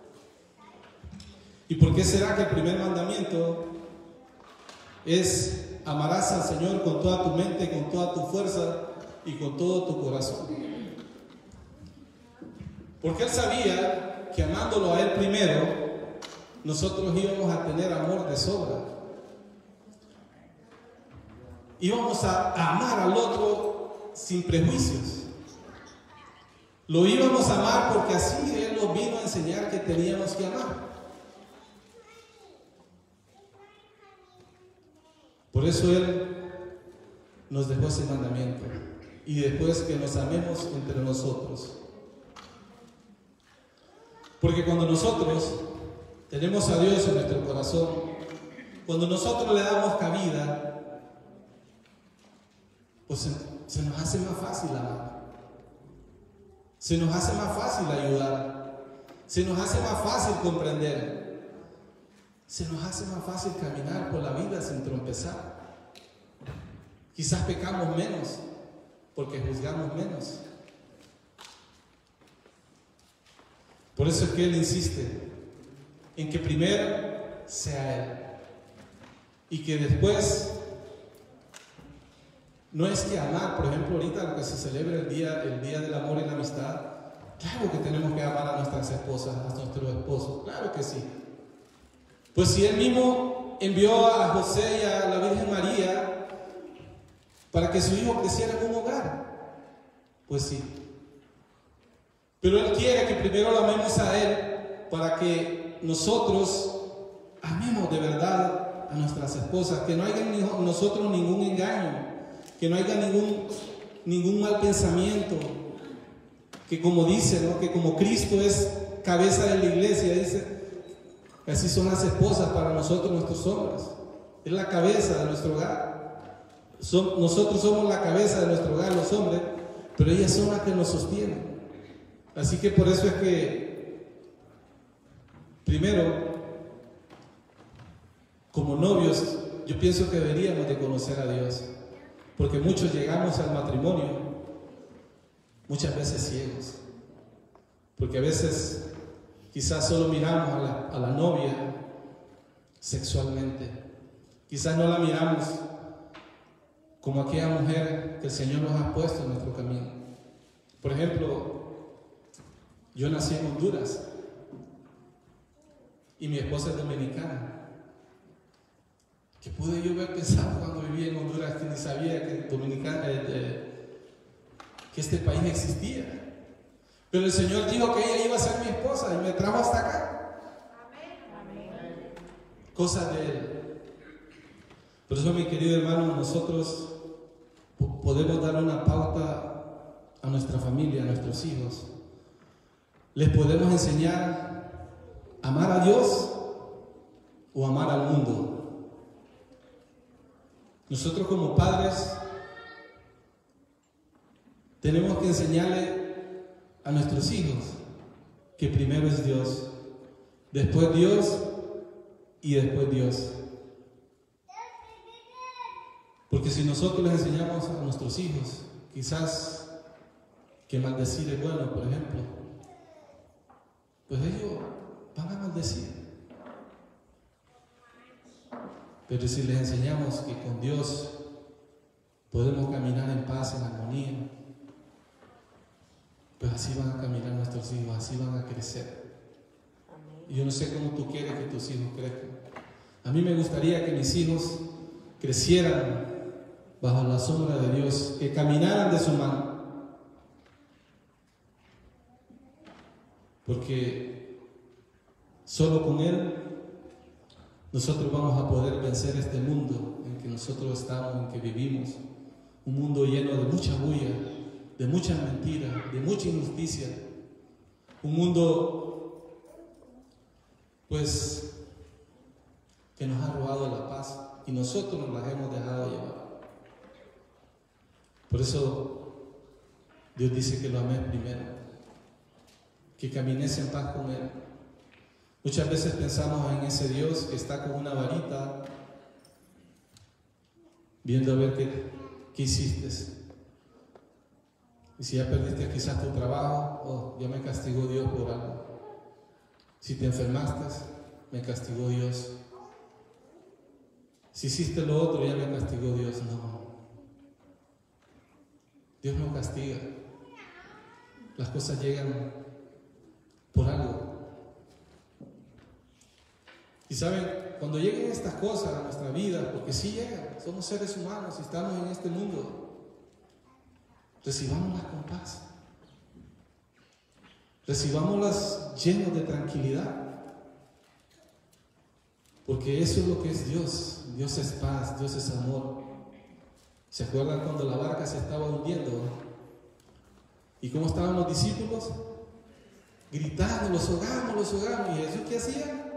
¿Y por qué será que el primer mandamiento es: amarás al Señor con toda tu mente, con toda tu fuerza y con todo tu corazón? Porque Él sabía que amándolo a Él primero, nosotros íbamos a tener amor de sobra. Íbamos a amar al otro sin prejuicios. Lo íbamos a amar porque así Él lo nos vino a enseñar que teníamos que amar. Por eso Él nos dejó ese mandamiento. Y después que nos amemos entre nosotros. Porque cuando nosotros tenemos a Dios en nuestro corazón, cuando nosotros le damos cabida, pues se nos hace más fácil amar. Se nos hace más fácil ayudar. Se nos hace más fácil comprender. Se nos hace más fácil caminar por la vida sin tropezar. Quizás pecamos menos porque juzgamos menos. Por eso es que Él insiste en que primero sea Él y que después no es que amar. Por ejemplo, ahorita lo que se celebra el día del amor y la amistad, claro que tenemos que amar a nuestras esposas, a nuestros esposos, claro que sí. Pues si Él mismo envió a José y a la Virgen María para que su hijo creciera en un hogar, pues sí. Pero Él quiere que primero lo amemos a Él para que nosotros amemos de verdad a nuestras esposas, que no haya en nosotros ningún engaño, que no haya ningún mal pensamiento, que como dice, ¿no? Que como Cristo es cabeza de la iglesia, dice, así son las esposas para nosotros, nuestros hombres. Es la cabeza de nuestro hogar. Nosotros somos la cabeza de nuestro hogar, los hombres, pero ellas son las que nos sostienen. Así que por eso es que, primero, como novios, yo pienso que deberíamos de conocer a Dios, porque muchos llegamos al matrimonio muchas veces ciegos, porque a veces quizás solo miramos a la novia sexualmente, quizás no la miramos como aquella mujer que el Señor nos ha puesto en nuestro camino. Por ejemplo, yo nací en Honduras y mi esposa es dominicana. ¿Qué pude yo haber pensado cuando vivía en Honduras que ni sabía que que este país existía? Pero el Señor dijo que ella iba a ser mi esposa y me trajo hasta acá. Amén. Cosas de Él. Por eso, mi querido hermano, nosotros podemos dar una pauta a nuestra familia, a nuestros hijos. Les podemos enseñar a amar a Dios o amar al mundo. Nosotros como padres tenemos que enseñarle a nuestros hijos que primero es Dios, después Dios y después Dios. Porque si nosotros les enseñamos a nuestros hijos, quizás que maldecir es bueno, por ejemplo, pues ellos van a maldecir. Pero si les enseñamos que con Dios podemos caminar en paz, en armonía, pues así van a caminar nuestros hijos, así van a crecer. Y yo no sé cómo tú quieres que tus hijos crezcan. A mí me gustaría que mis hijos crecieran bajo la sombra de Dios, que caminaran de su mano. Porque solo con Él nosotros vamos a poder vencer este mundo en que nosotros estamos, en que vivimos. Un mundo lleno de mucha bulla, de mucha mentira, de mucha injusticia. Un mundo, pues, que nos ha robado la paz y nosotros nos la hemos dejado llevar. Por eso Dios dice que lo ames primero, que camines en paz con Él. Muchas veces pensamos en ese Dios que está con una varita, viendo a ver qué hiciste. Y si ya perdiste quizás tu trabajo, ya me castigó Dios por algo. Si te enfermaste, me castigó Dios. Si hiciste lo otro, ya me castigó Dios. No. Dios no castiga. Las cosas llegan por algo. Y saben, cuando lleguen estas cosas a nuestra vida, porque sí llegan, somos seres humanos y estamos en este mundo, recibámoslas con paz. recibámoslas llenos de tranquilidad. Porque eso es lo que es Dios. Dios es paz, Dios es amor. ¿Se acuerdan cuando la barca se estaba hundiendo? ¿Y cómo estaban los discípulos? Gritando, los ahogamos, los ahogamos. ¿Y Jesús qué hacía?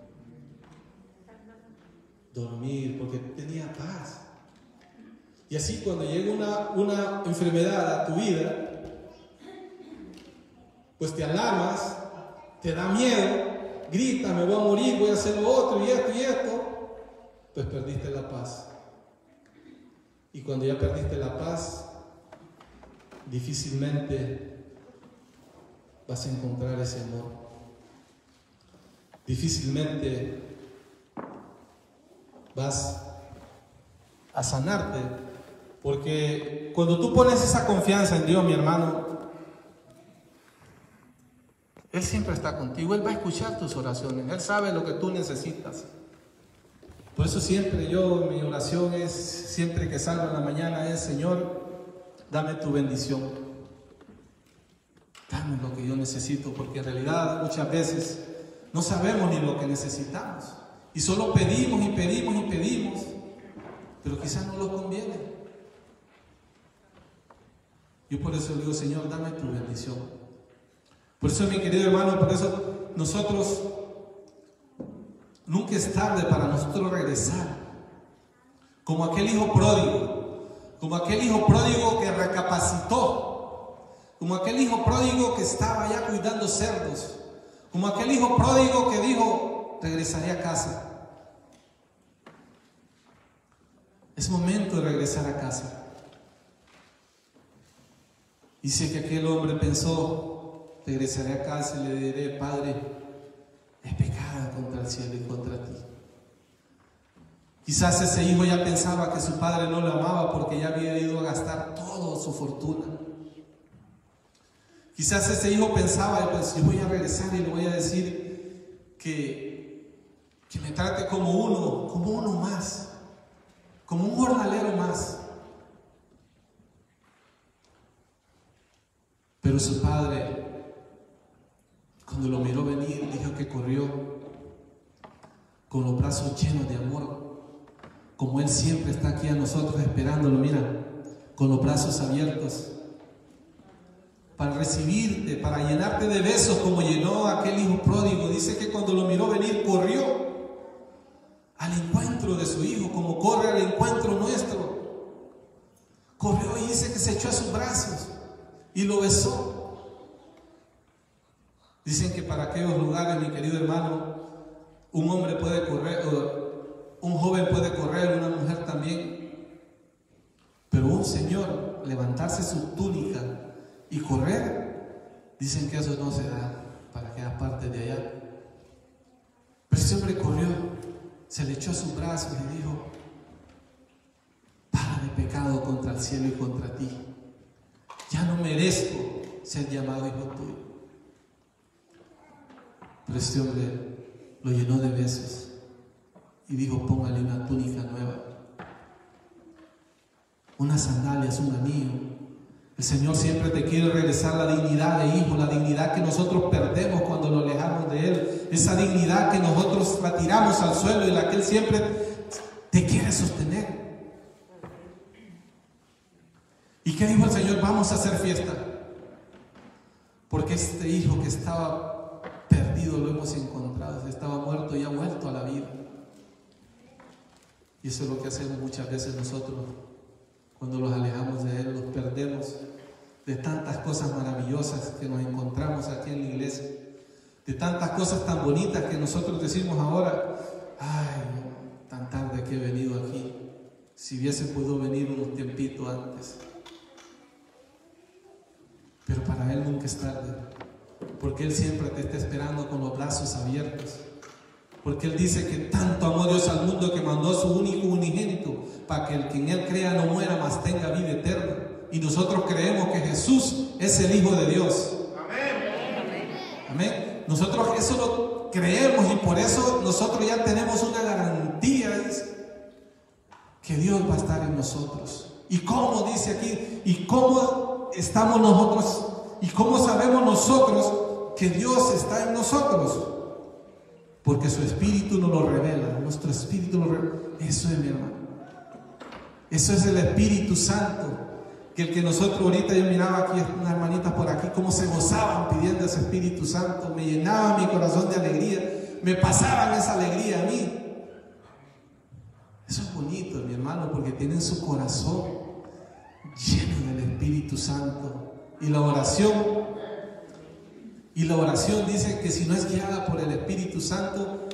Dormir, porque tenía paz. Y así cuando llega una enfermedad a tu vida, pues te alarmas, te da miedo, grita, me voy a morir, voy a hacer lo otro y esto, pues perdiste la paz. Y cuando ya perdiste la paz, difícilmente vas a encontrar ese amor. Difícilmente vas a sanarte, porque cuando tú pones esa confianza en Dios, mi hermano, Él siempre está contigo. Él va a escuchar tus oraciones. Él sabe lo que tú necesitas. Por eso siempre mi oración es, siempre que salgo en la mañana, es: Señor, dame tu bendición. Dame lo que yo necesito, porque en realidad muchas veces no sabemos ni lo que necesitamos. Y solo pedimos y pedimos y pedimos, pero quizás no nos conviene. Yo por eso digo: Señor, dame tu bendición. Por eso, mi querido hermano, por eso nosotros, nunca es tarde para nosotros regresar. Como aquel hijo pródigo que recapacitó, como aquel hijo pródigo que estaba ya cuidando cerdos, como aquel hijo pródigo que dijo: regresaré a casa. Es momento de regresar a casa. Dice que aquel hombre pensó: regresaré a casa y le diré: Padre, he pecado contra el cielo y contra ti. Quizás ese hijo ya pensaba que su padre no lo amaba porque ya había ido a gastar toda su fortuna. Quizás ese hijo pensaba: pues yo voy a regresar y le voy a decir que me trate como uno más, como un jornalero más. Pero su padre, cuando lo miró venir, dijo que corrió con los brazos llenos de amor, como Él siempre está aquí a nosotros esperándolo, mira, con los brazos abiertos, para recibirte, para llenarte de besos, como llenó a aquel hijo pródigo. Dice que cuando lo miró venir, corrió al encuentro de su hijo, como corre al encuentro nuestro. Corrió y dice que se echó a sus brazos y lo besó. Dicen que para aquellos lugares, mi querido hermano, un hombre puede correr, un joven puede correr, una mujer también, pero un señor levantarse su túnica y correr, dicen que eso no se da para aquellas partes de allá. Pero ese hombre corrió, se le echó a sus brazos y dijo: Padre, he pecado contra el cielo y contra ti, ya no merezco ser llamado hijo tuyo. Pero este hombre lo llenó de besos y dijo: póngale una túnica nueva, unas sandalias, un anillo. El Señor siempre te quiere regresar la dignidad de hijo, la dignidad que nosotros perdemos cuando nos alejamos de Él, esa dignidad que nosotros la tiramos al suelo y la que Él siempre te quiere sostener. ¿Y qué dijo el Señor? Vamos a hacer fiesta, porque este hijo que estaba perdido lo hemos encontrado, estaba muerto y ha vuelto a la vida. Y eso es lo que hacemos muchas veces nosotros cuando los alejamos de Él, los perdemos de tantas cosas maravillosas que nos encontramos aquí en la iglesia, de tantas cosas tan bonitas que nosotros decimos ahora: ay, tan tarde que he venido aquí, si hubiese podido venir unos tiempitos antes. Pero para Él nunca es tarde, porque Él siempre te está esperando con los brazos abiertos, porque Él dice que tanto amó Dios al mundo que mandó a su único unigénito para que el que en Él crea no muera, mas tenga vida eterna. Y nosotros creemos que Jesús es el Hijo de Dios. Amén. Amén. Nosotros eso lo creemos y por eso nosotros ya tenemos una garantía, que Dios va a estar en nosotros. ¿Y cómo dice aquí? ¿Y cómo estamos nosotros? ¿Y cómo sabemos nosotros que Dios está en nosotros, porque su espíritu nos lo revela, nuestro espíritu nos revela. Eso es, mi hermano. Eso es el Espíritu Santo, que el que nosotros ahorita, yo miraba aquí unas hermanitas por aquí, cómo se gozaban pidiendo ese Espíritu Santo, me llenaba mi corazón de alegría, me pasaban esa alegría a mí. Eso es bonito, mi hermano, porque tienen su corazón lleno del Espíritu Santo. Y la oración dice que si no es guiada por el Espíritu Santo,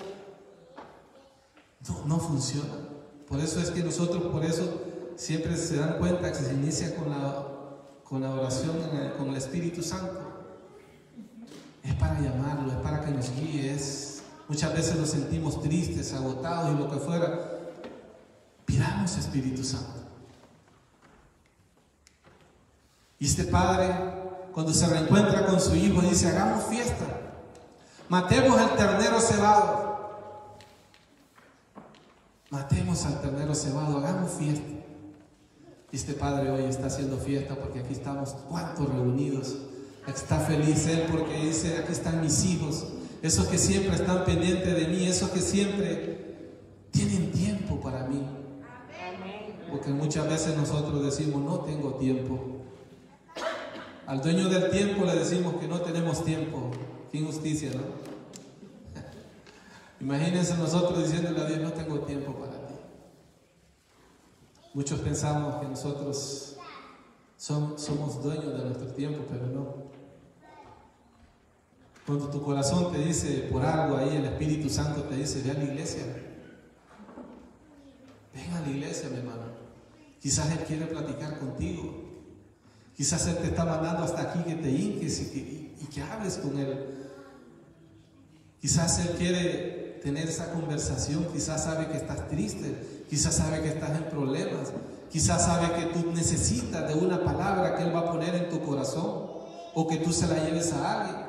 no funciona. Por eso es que nosotros, por eso siempre se dan cuenta que se inicia con la oración con el Espíritu Santo. Es para llamarlo, es para que nos guíe. Muchas veces nos sentimos tristes, agotados y lo que fuera. Pidamos Espíritu Santo. Y este padre, cuando se reencuentra con su hijo, dice: hagamos fiesta, matemos el ternero cebado. Matemos al ternero cebado, hagamos fiesta. Y este padre hoy está haciendo fiesta porque aquí estamos cuantos reunidos. Está feliz él porque dice: aquí están mis hijos, esos que siempre están pendientes de mí, esos que siempre tienen tiempo para mí. Porque muchas veces nosotros decimos: no tengo tiempo. Al dueño del tiempo le decimos que no tenemos tiempo. Qué injusticia, ¿no? Imagínense nosotros diciéndole a Dios: no tengo tiempo para ti. Muchos pensamos que nosotros somos dueños de nuestro tiempo, pero no. Cuando tu corazón te dice por algo, ahí el Espíritu Santo te dice: ve a la iglesia. Ven a la iglesia, mi hermano. Quizás Él quiere platicar contigo. Quizás Él te está mandando hasta aquí que te hinques y que hables con Él. Quizás Él quiere tener esa conversación. Quizás sabe que estás triste. Quizás sabe que estás en problemas. Quizás sabe que tú necesitas de una palabra que Él va a poner en tu corazón, o que tú se la lleves a alguien.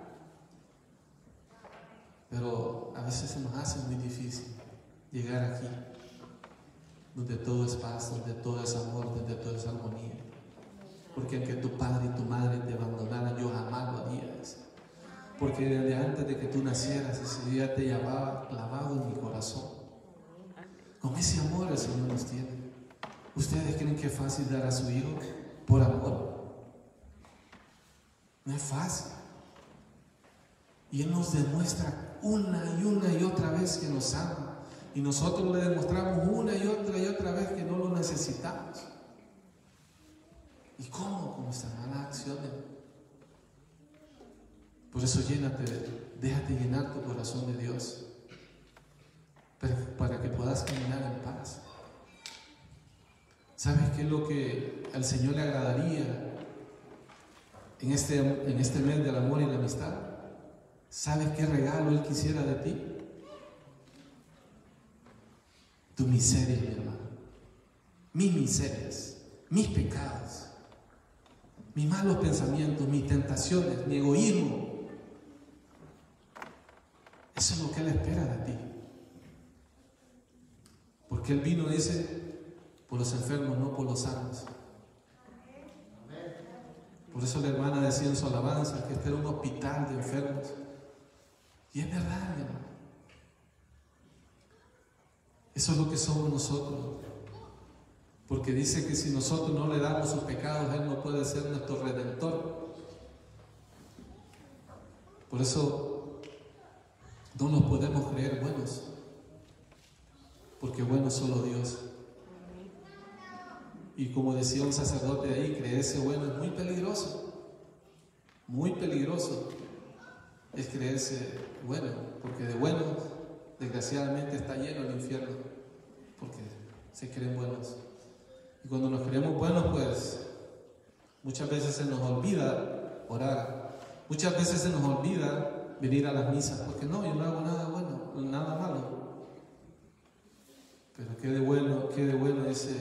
Pero a veces se nos hace muy difícil llegar aquí, donde todo es paz, donde todo es amor, donde todo es armonía. Porque aunque tu padre y tu madre te abandonaran, yo jamás lo haría eso. Porque desde antes de que tú nacieras, ese día te llevaba clavado en mi corazón. Con ese amor el Señor nos tiene. ¿Ustedes creen que es fácil dar a su hijo por amor? No es fácil. Y Él nos demuestra una y otra vez que nos ama. Y nosotros le demostramos una y otra vez que no lo necesitamos. ¿Y cómo? Con nuestras malas acciones. Por eso déjate llenar tu corazón de Dios, para que puedas caminar en paz. ¿Sabes qué es lo que al Señor le agradaría en este mes del amor y la amistad? ¿Sabes qué regalo Él quisiera de ti? Tu miseria, mi hermano. Mis miserias, mis pecados, mis malos pensamientos, mis tentaciones, mi egoísmo. Eso es lo que Él espera de ti. Porque Él vino, dice, por los enfermos, no por los sanos. Por eso la hermana decía en su alabanza que este era un hospital de enfermos. Y es verdad, mi hermano. Eso es lo que somos nosotros. Porque dice que si nosotros no le damos sus pecados, Él no puede ser nuestro redentor. Por eso no nos podemos creer buenos, porque bueno es solo Dios. Y como decía un sacerdote de ahí, creerse bueno es muy peligroso. Muy peligroso es creerse bueno, porque de bueno, desgraciadamente, está lleno el infierno, porque se creen buenos. Y cuando nos creemos buenos, pues muchas veces se nos olvida orar, muchas veces se nos olvida venir a las misas, porque no, yo no hago nada bueno, nada malo. Pero qué de bueno ese,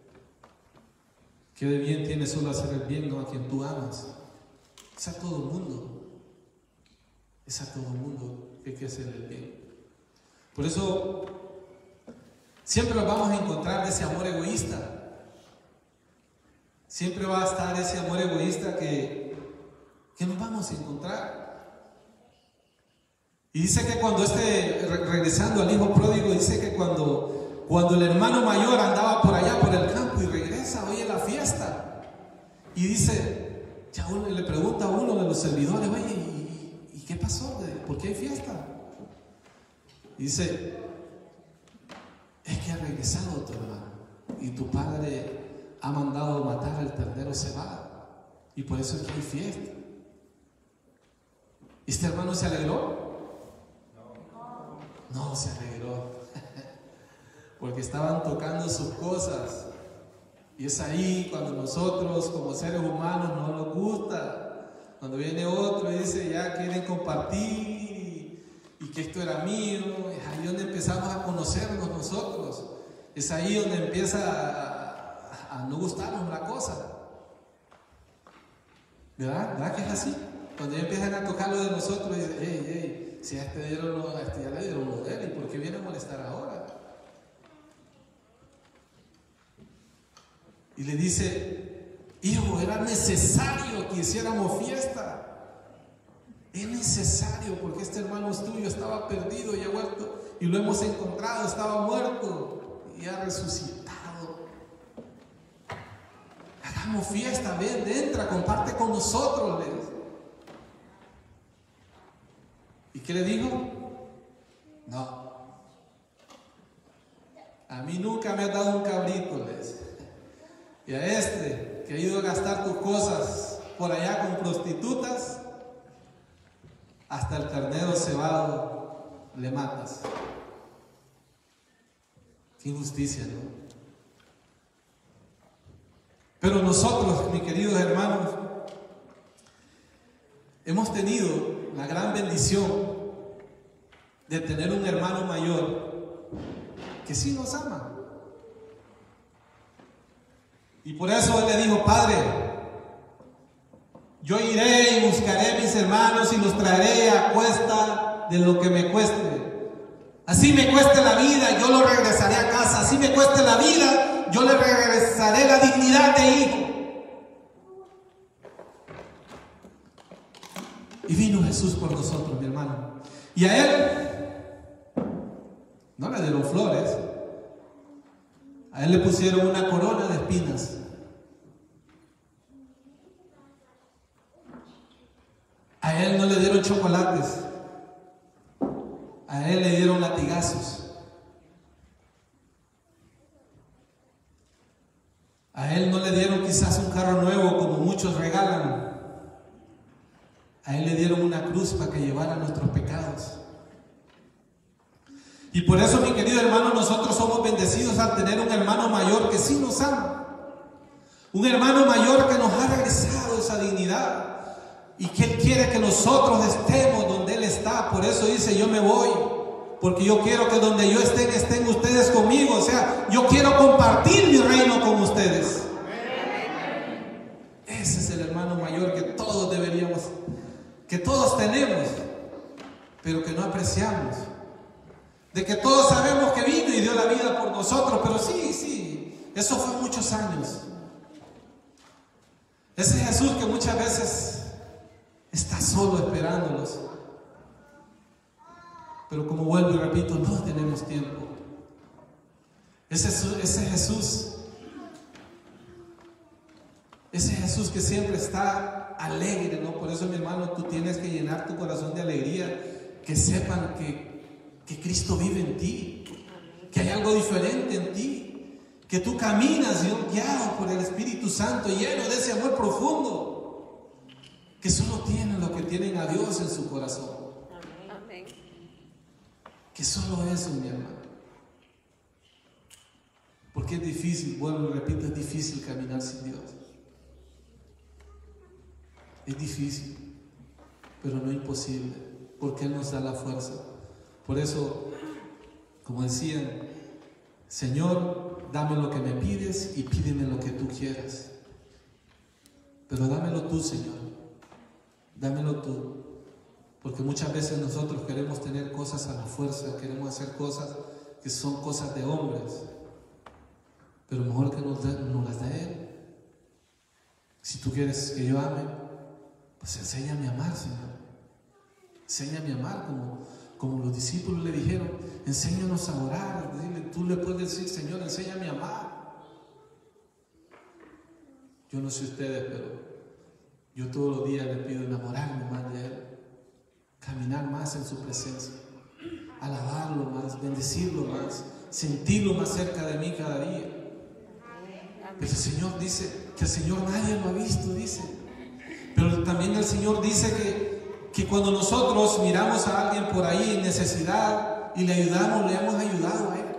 qué de bien tiene solo hacer el bien, ¿no? A quien tú amas. Es a todo el mundo. Es a todo el mundo que hay que hacer el bien. Por eso siempre nos vamos a encontrar de ese amor egoísta. Siempre va a estar ese amor egoísta que nos vamos a encontrar. Y dice que cuando regresando al hijo pródigo, dice que cuando el hermano mayor andaba por allá por el campo y regresa, oye la fiesta. Y dice, ya uno le pregunta a uno de los servidores, oye, ¿y qué pasó? ¿Por qué hay fiesta? Y dice, es que ha regresado tu hermano y tu padre ha mandado matar al ternero cebado y por eso es que hay fiesta. ¿Este hermano se alegró? No se alegró, porque estaban tocando sus cosas. Y es ahí cuando nosotros como seres humanos no nos gusta, cuando viene otro y dice ya quieren compartir y que esto era mío. Es ahí donde empezamos a conocernos nosotros, es ahí donde empieza a no gustarnos la cosa, ¿verdad que es así? Cuando ya empiezan a tocar lo de nosotros y dicen, hey, si a este ya le dieron lo de él, ¿y por qué viene a molestar ahora? Y le dice, hijo, era necesario que hiciéramos fiesta. Es necesario porque este hermano tuyo estaba perdido y ha muerto y lo hemos encontrado, estaba muerto y ha resucitado. Hagamos fiesta, ven, entra, comparte con nosotros, le dice. ¿Y qué le dijo? No. A mí nunca me ha dado un cabrito, le dice. Y a este que ha ido a gastar tus cosas por allá con prostitutas, hasta el carnero cebado le matas. Qué injusticia, ¿no? Pero nosotros, mis queridos hermanos, hemos tenido la gran bendición de tener un hermano mayor que sí nos ama. Y por eso él le dijo, Padre, yo iré y buscaré a mis hermanos y los traeré a cuesta de lo que me cueste. Así me cueste la vida, yo lo regresaré a casa. Así me cueste la vida, yo le regresaré la dignidad de hijo. Y vino Jesús por nosotros, mi hermano. Y a él no le dieron flores. A él le pusieron una corona de espinas. A él no le dieron chocolates. A él le dieron latigazos. A él no le dieron quizás un carro nuevo como muchos regalan. A él le dieron una cruz para que llevara nuestros pecados. Y por eso, mi querido hermano, nosotros somos bendecidos al tener un hermano mayor que sí nos ama. Un hermano mayor que nos ha regresado esa dignidad. Y que Él quiere que nosotros estemos donde Él está. Por eso dice, yo me voy. Porque yo quiero que donde yo esté, estén ustedes conmigo. O sea, yo quiero compartir mi reino con ustedes. Ese es el hermano mayor que todos deberíamos, que todos tenemos, pero que no apreciamos. De que todos sabemos que vino y dio la vida por nosotros, pero sí, eso fue muchos años. Ese Jesús que muchas veces está solo esperándolos. Pero como vuelvo y repito, no tenemos tiempo. Ese Jesús que siempre está alegre, ¿no? Por eso, mi hermano, tú tienes que llenar tu corazón de alegría. Que sepan que Cristo vive en ti, que hay algo diferente en ti, que tú caminas guiado por el Espíritu Santo, lleno de ese amor profundo, que solo tienen los que tienen a Dios en su corazón. Amén. Que solo eso, mi hermano. Porque es difícil, vuelvo y repito, es difícil caminar sin Dios. Es difícil, pero no imposible, porque Él nos da la fuerza. Por eso, como decían, Señor, dame lo que me pides y pídeme lo que tú quieras. Pero dámelo tú, Señor. Dámelo tú. Porque muchas veces nosotros queremos tener cosas a la fuerza, queremos hacer cosas que son cosas de hombres. Pero mejor que nos las da Él. Si tú quieres que yo ame, pues enséñame a amar, Señor. Enséñame a amar como los discípulos le dijeron, enséñanos a orar. Tú le puedes decir, Señor, enséñame a amar. Yo no sé ustedes, pero yo todos los días le pido enamorarme más de Él, caminar más en su presencia, alabarlo más, bendecirlo más, sentirlo más cerca de mí cada día. Pero el Señor dice que el Señor nadie lo ha visto, dice. Pero también el Señor dice que cuando nosotros miramos a alguien por ahí en necesidad y le ayudamos, le hemos ayudado a Él.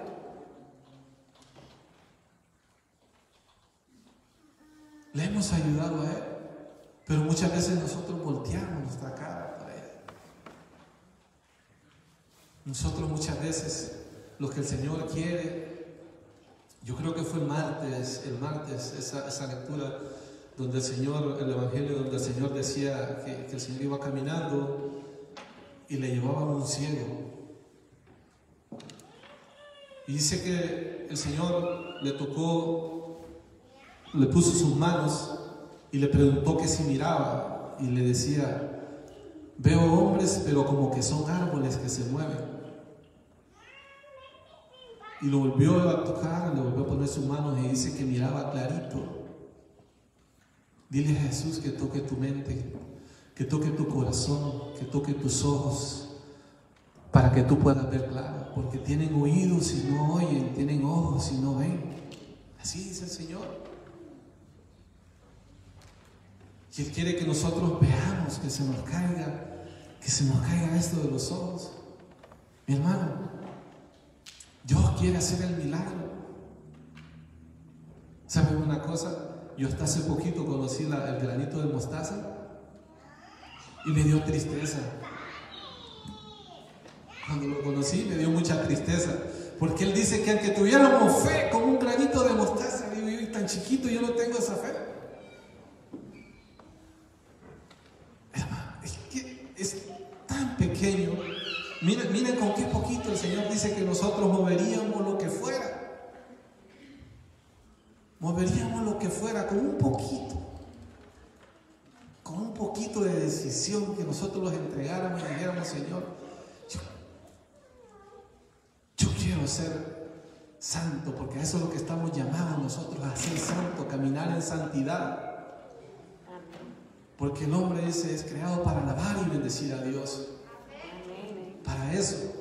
Le hemos ayudado a Él. Pero muchas veces nosotros volteamos nuestra cara para Él. Nosotros muchas veces lo que el Señor quiere, yo creo que fue el martes, esa lectura donde el Señor, el Evangelio donde el Señor decía que el Señor iba caminando y le llevaban un ciego. Y dice que el Señor le tocó, le puso sus manos y le preguntó que si miraba, y le decía, veo hombres pero como que son árboles que se mueven. Y lo volvió a tocar, le volvió a poner sus manos y dice que miraba clarito. Dile a Jesús que toque tu mente, que toque tu corazón, que toque tus ojos, para que tú puedas ver claro, porque tienen oídos y no oyen, tienen ojos y no ven. Así dice el Señor. Y Él quiere que nosotros veamos, que se nos caiga esto de los ojos. Mi hermano, Dios quiere hacer el milagro. ¿Saben una cosa? Yo hasta hace poquito conocí el granito de mostaza y me dio tristeza. Cuando lo conocí me dio mucha tristeza, porque Él dice que aunque tuviéramos fe como un granito de mostaza, digo yo, y tan chiquito, yo no tengo esa fe. Es que es tan pequeño. Miren con qué poquito el Señor dice que nosotros moveríamos lo que fuera. Moveríamos lo que fuera con un poquito de decisión, que nosotros los entregáramos y dijéramos, Señor, yo quiero ser santo, porque eso es lo que estamos llamados nosotros, a ser santo, caminar en santidad. Porque el hombre ese es creado para alabar y bendecir a Dios. Para eso.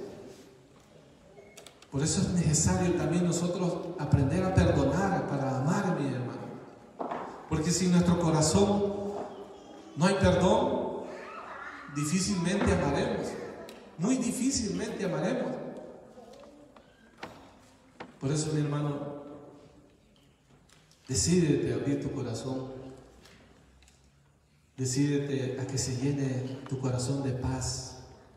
Por eso es necesario también nosotros aprender a perdonar para amar, mi hermano. Porque si en nuestro corazón no hay perdón, difícilmente amaremos. Muy difícilmente amaremos. Por eso, mi hermano, decídete a abrir tu corazón. Decídete a que se llene tu corazón de paz,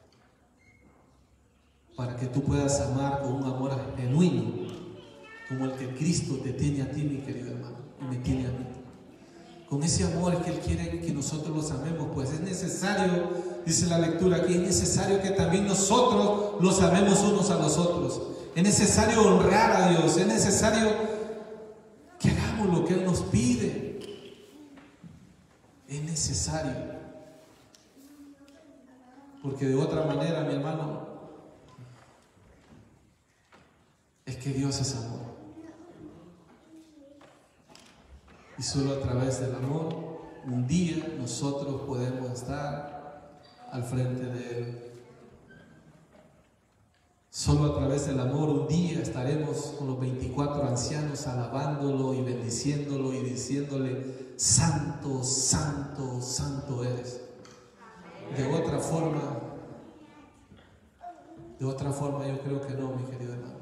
para que tú puedas amar con un amor genuino, como el que Cristo te tiene a ti, mi querido hermano, y me tiene a mí. Con ese amor que Él quiere que nosotros los amemos, pues es necesario, dice la lectura aquí, es necesario que también nosotros los amemos unos a los otros. Es necesario honrar a Dios, es necesario que hagamos lo que Él nos pide. Es necesario. Porque de otra manera, mi hermano, es que Dios es amor. Y solo a través del amor, un día nosotros podemos estar al frente de Él. Solo a través del amor, un día estaremos con los 24 ancianos alabándolo y bendiciéndolo y diciéndole, santo, santo, santo eres. De otra forma yo creo que no, mi querido hermano.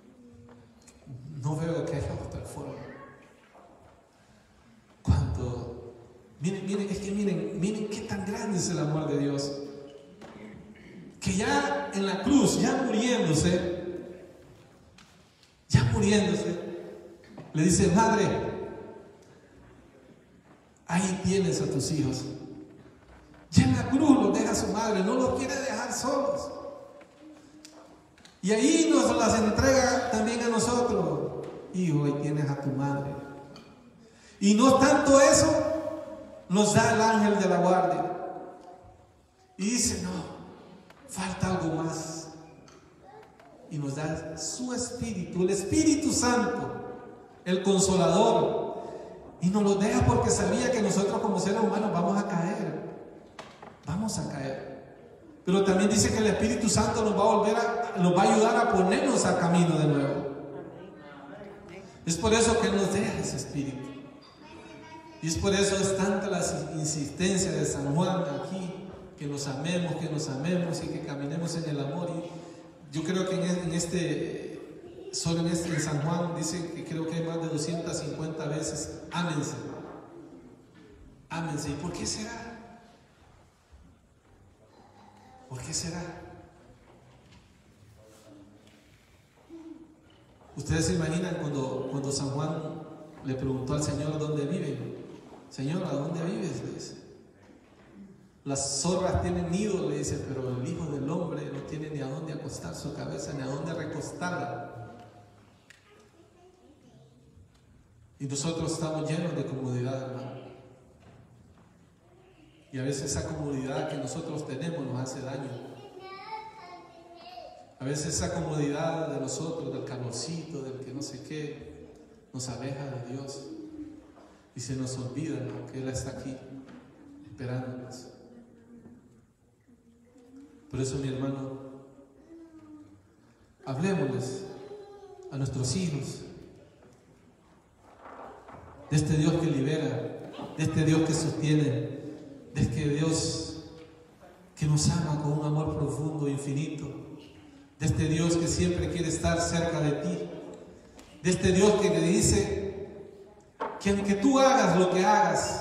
No veo que haya otra forma. Miren qué tan grande es el amor de Dios. Que ya en la cruz, ya muriéndose, le dice, madre, ahí tienes a tus hijos. Ya en la cruz los deja su madre, no los quiere dejar solos. Y ahí nos las entrega también a nosotros. Hijo, ahí tienes a tu madre. Y no tanto eso, nos da el ángel de la guardia. Y dice, no, falta algo más. y nos da su Espíritu, el Espíritu Santo, el Consolador, y nos lo deja porque sabía que nosotros como seres humanos vamos a caer, pero también dice que el Espíritu Santo nos va a ayudar a ponernos a camino de nuevo. Es por eso que Él nos deja ese Espíritu, y es por eso es tanta la insistencia de San Juan aquí, que nos amemos y que caminemos en el amor. Y yo creo que solo en San Juan dice que creo que hay más de 250 veces ámense. ¿Y por qué será? ¿Por qué será? Ustedes se imaginan cuando San Juan le preguntó al Señor dónde viven. Señor, ¿a dónde vives? Le dice. Las zorras tienen nido, le dice, pero el Hijo del Hombre no tiene ni a dónde acostar su cabeza, ni a dónde recostarla. Y nosotros estamos llenos de comodidad, hermano. Y a veces esa comodidad que nosotros tenemos nos hace daño. A veces esa comodidad de nosotros, del calorcito, del que no sé qué, nos aleja de Dios. Y se nos olvida, ¿no?, que Él está aquí, esperándonos. Por eso, mi hermano, hablemosles a nuestros hijos de este Dios que libera, de este Dios que sostiene, de este Dios que nos ama con un amor profundo e infinito, de este Dios que siempre quiere estar cerca de ti, de este Dios que te dice que aunque tú hagas lo que hagas,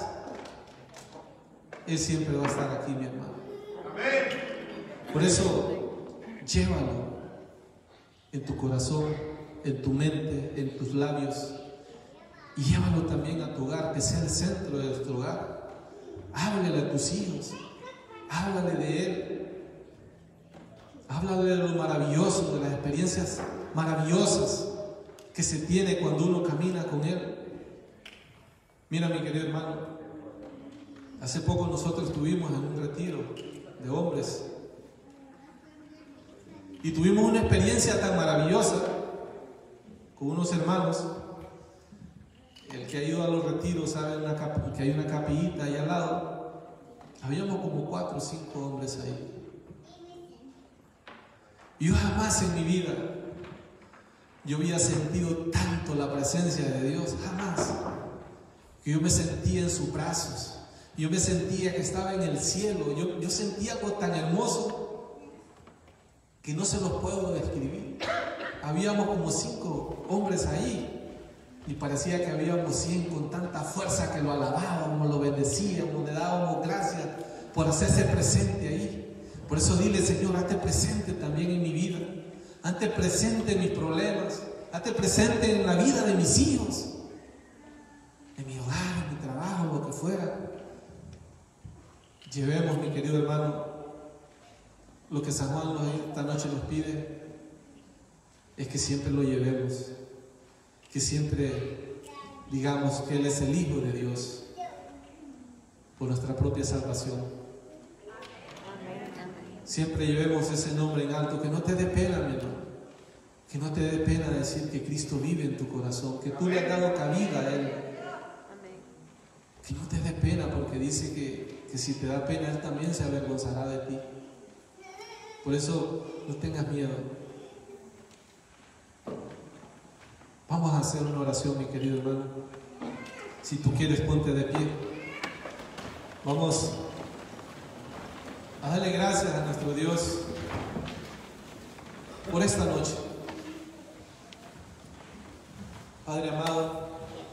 Él siempre va a estar aquí, mi hermano. Por eso, llévalo en tu corazón, en tu mente, en tus labios, y llévalo también a tu hogar, que sea el centro de tu hogar. Háblale a tus hijos, háblale de Él, háblale de lo maravilloso, de las experiencias maravillosas que se tiene cuando uno camina con Él. Mira, mi querido hermano, hace poco nosotros estuvimos en un retiro de hombres y tuvimos una experiencia tan maravillosa con unos hermanos. El que ha ido a los retiros sabe que hay una capillita ahí al lado. Habíamos como 4 o 5 hombres ahí. Y yo jamás en mi vida yo había sentido tanto la presencia de Dios, jamás. Que yo me sentía en sus brazos, yo me sentía que estaba en el cielo, yo sentía algo tan hermoso que no se los puedo describir. Habíamos como 5 hombres ahí y parecía que habíamos 100 con tanta fuerza que lo alabábamos, lo bendecíamos, le dábamos gracias por hacerse presente ahí. Por eso dile, Señor, hazte presente también en mi vida, hazte presente en mis problemas, hazte presente en la vida de mis hijos, en mi hogar, en mi trabajo, lo que fuera. Llevemos, mi querido hermano, lo que San Juan esta noche nos pide es que siempre lo llevemos, que siempre digamos que Él es el Hijo de Dios por nuestra propia salvación. Siempre llevemos ese nombre en alto, que no te dé pena, mi hermano, que no te dé pena decir que Cristo vive en tu corazón, que tú le has dado cabida a Él. Que no te dé pena, porque dice que si te da pena, Él también se avergonzará de ti. Por eso no tengas miedo. Vamos a hacer una oración, mi querido hermano. Si tú quieres, ponte de pie. Vamos a darle gracias a nuestro Dios por esta noche. Padre amado,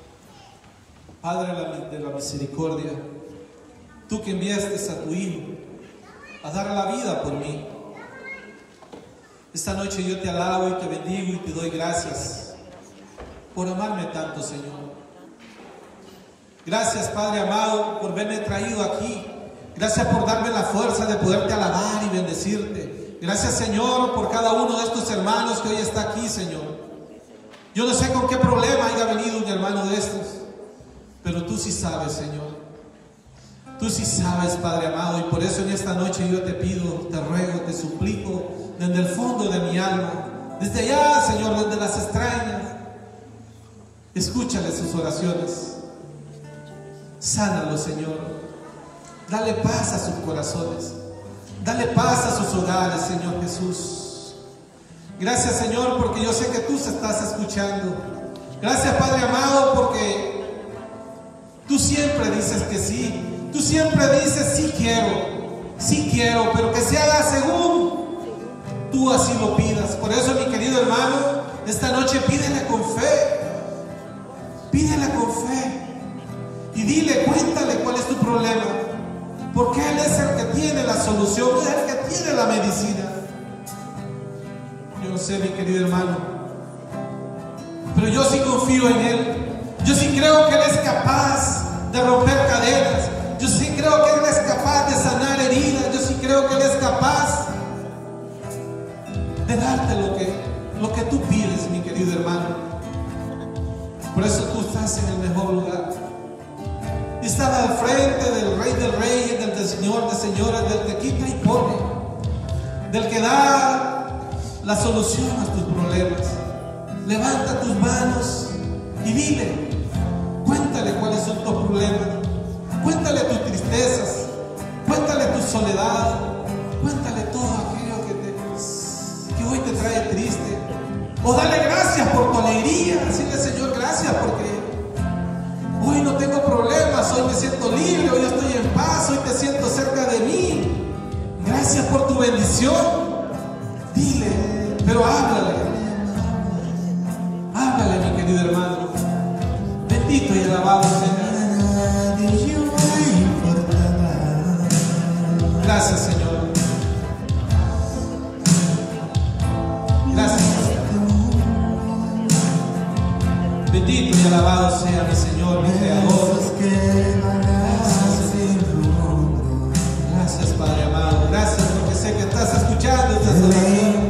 Padre de la misericordia, tú que enviaste a tu Hijo a dar la vida por mí, esta noche yo te alabo y te bendigo y te doy gracias por amarme tanto, Señor. Gracias, Padre amado, por haberme traído aquí. Gracias por darme la fuerza de poderte alabar y bendecirte. Gracias, Señor, por cada uno de estos hermanos que hoy está aquí, Señor. Yo no sé con qué problema haya venido un hermano de estos, pero tú sí sabes, Señor. Tú sí sabes, Padre amado, y por eso en esta noche yo te pido, te ruego, te suplico, desde el fondo de mi alma, desde allá, Señor, desde las extrañas. Escúchale sus oraciones. Sánalo, Señor. Dale paz a sus corazones. Dale paz a sus hogares, Señor Jesús. Gracias, Señor, porque yo sé que tú se estás escuchando. Gracias, Padre amado, porque tú siempre dices que sí. Tú siempre dices sí quiero, pero que se haga según tú así lo pidas. Por eso, mi querido hermano, esta noche pídele con fe. Pídele con fe. Y dile, cuéntale cuál es tu problema. Porque Él es el que tiene la solución, es el que tiene la medicina. Yo no sé, mi querido hermano, pero yo sí confío en Él. Yo sí creo que Él es capaz de romper cadenas. Yo sí creo que Él es capaz de sanar heridas. Yo sí creo que Él es capaz de darte lo que tú pides, mi querido hermano. Por eso tú estás en el mejor lugar. Y estás al frente del Rey de Reyes, del Señor de Señores, del que quita y pone, del que da la solución a tus problemas. Levanta tus manos y dile, cuéntale cuáles son tus problemas, cuéntale tus tristezas, cuéntale tu soledad, cuéntale todo aquello que hoy te trae triste. O dale gracias por tu alegría. Decirle, Señor, gracias porque hoy no tengo problemas, hoy me siento libre, hoy estoy en paz, hoy te siento cerca de mí. Gracias por tu bendición. Dile, pero háblale. Háblale, mi querido hermano. Bendito y alabado sea. Gracias, Señor. Gracias. Bendito y alabado sea mi Señor, mi Creador. Gracias, Padre amado. Gracias porque sé que estás escuchando esta oración.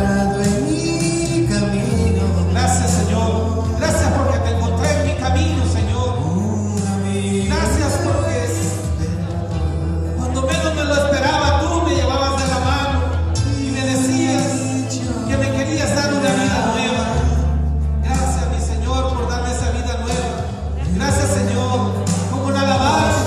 Gracias, Señor. Gracias porque te encontré en mi camino, Señor. Gracias porque cuando menos me lo esperaba, tú me llevabas de la mano y me decías que me querías dar una vida nueva. Gracias, mi Señor, por darme esa vida nueva. Gracias, Señor, como una alabanza.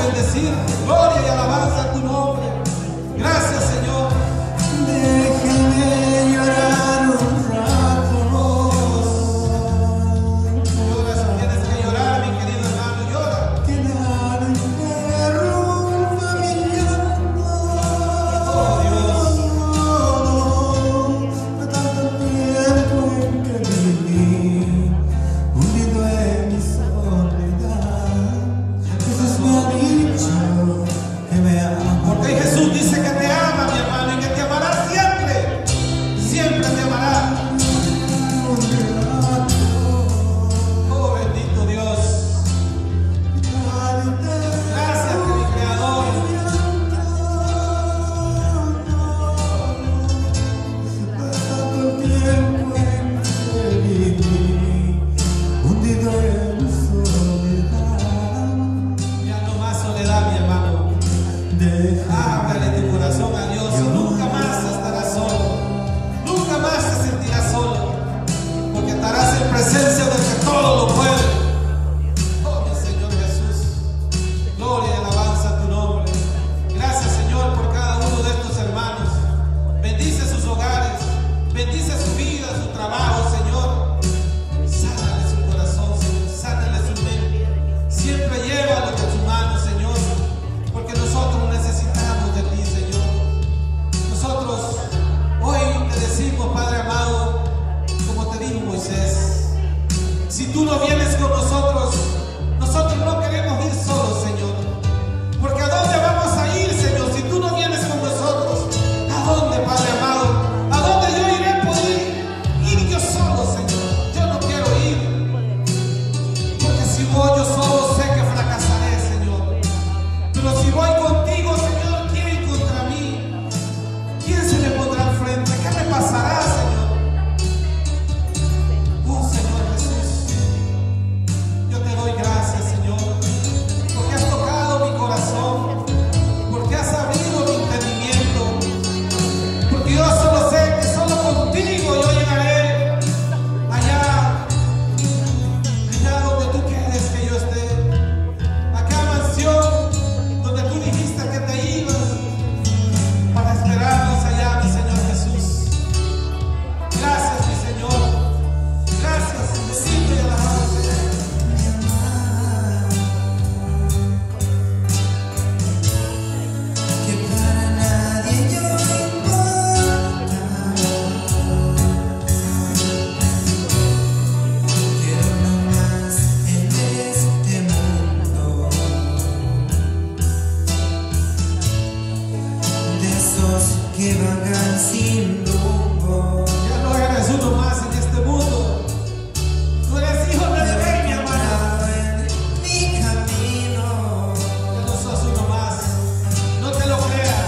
sin rumbo. Ya no eres uno más en este mundo. Tú eres hijo del Rey, mi hermano. En mi camino Ya no sos uno más. No te lo creas.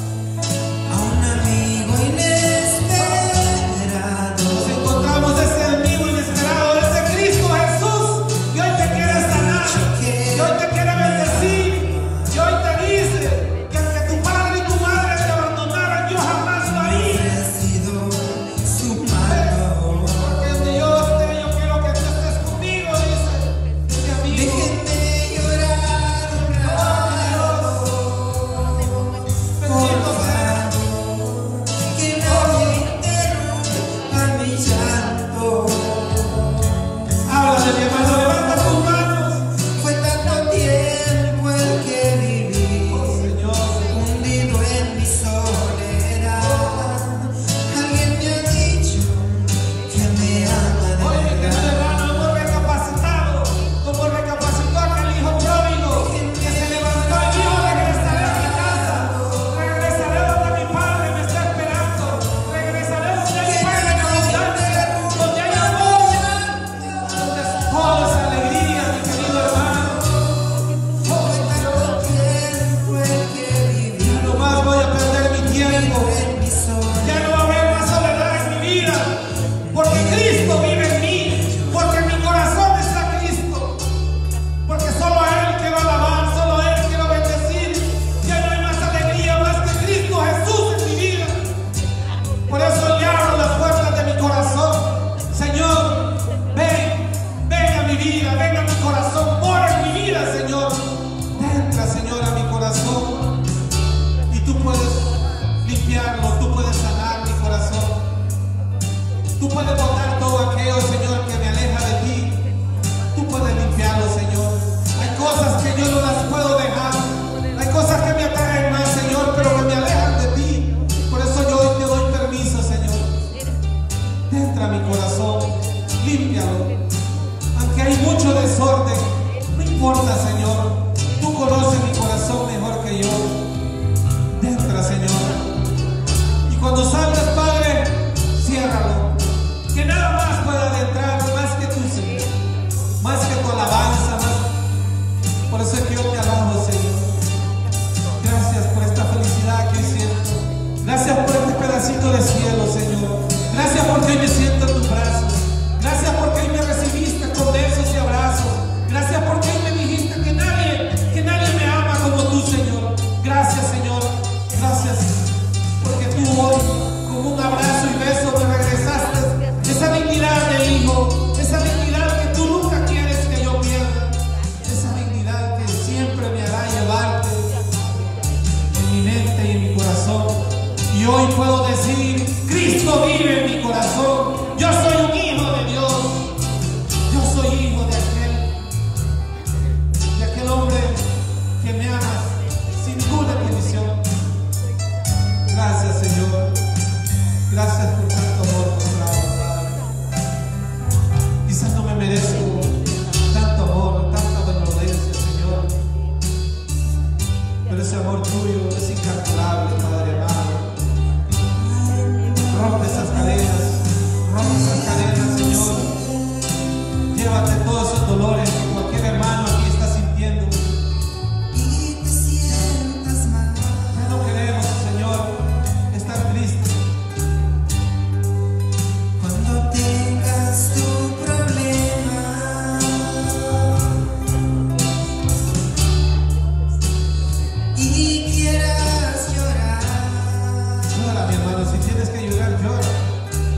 a un amigo inesperado. Nos encontramos ese amigo inesperado, ese Cristo Jesús, que hoy te quiere sanar, que hoy te quiere bendecir, que hoy te dice que aunque tu padre y tu madre te abandonaran, yo jamás lo haría. He sido su mano. Porque yo quiero que tú estés conmigo, dice ese amigo. Déjenme llorar un rato. Bendito sea. Que nadie interrumpa mi llanto. Háblale, mi hermano, levanta tus manos. Fue tanto tiempo el que viví, hundido en mi soledad. Alguien me ha dicho que me ama Oye, de mi querido verdad. hermano, hemos recapacitado, como recapacitó aquel hijo pródigo que se levantó y dijo: regresaré a mi casa, regresaré donde mi padre me está esperando, regresaré donde hay pan en abundancia, donde hay amor, donde todo es alegría, mi querido hermano. Fue tanto tiempo el que viví, Ya no más voy a perder mi tiempo, en mi soledad. ya no va a haber más soledad en mi vida, porque Cristo vive en mí, porque en mi corazón está Cristo, porque solo a Él quiero alabar, solo a Él quiero bendecir. Ya no hay más alegría más que Cristo Jesús en mi vida. Por eso le abro las puertas de mi corazón. Señor, ven a mi vida, ven a mi corazón, mora en mi vida, Señor. Entra, Señor, a mi corazón y tú puedes limpiarlo, tú puedes sanar mi corazón. Tú puedes botar todo aquello, Señor, que me aleja de ti. Tú puedes limpiarlo, Señor. Hay cosas que yo no las puedo dejar. Hay cosas que me atraen más, Señor, pero que me alejan de ti. Por eso yo hoy te doy permiso, Señor. Entra a mi corazón, límpialo. Aunque hay mucho desorden, no importa, Señor. Tú conoces mi corazón mejor que yo. Entra, Señor. Y cuando salgas, Padre, ciérralo. Que nada más pueda adentrar, más que tú, Señor. Más que tu alabanza, más. Por eso es que yo te alabo, Señor. Gracias por esta felicidad que siento. Gracias por este pedacito de cielo, Señor. Gracias porque hoy me siento en tus brazos. Gracias porque hoy me recibiste con besos y abrazos. Gracias porque hoy me dijiste que nadie me ama como tú, Señor. Gracias, Señor. Gracias porque tú hoy, con un abrazo y beso, me regresaste esa dignidad de hijo, esa dignidad que tú nunca quieres que yo pierda, esa dignidad que siempre me hará llevarte en mi mente y en mi corazón. Y hoy puedo decir: Cristo vive en mi corazón. Yo soy un hijo de Dios. Yo soy hijo de aquel hombre que me ama sin ninguna condición. Gracias, Señor. Gracias por tanto amor mostrado, Padre. Quizás no me merezco tanto amor, tanta benevolencia, Señor. Pero ese amor tuyo es incalculable, Padre amado. Rompe esas cadenas, Señor. Llévate todos esos dolores que cualquier hermano aquí está sintiendo. Y te sientas mal. Ya no queremos, Señor, estar tristes. Cuando tengas tu problema y quieras llorar, Llora, mi hermano, si tienes que llorar, llora.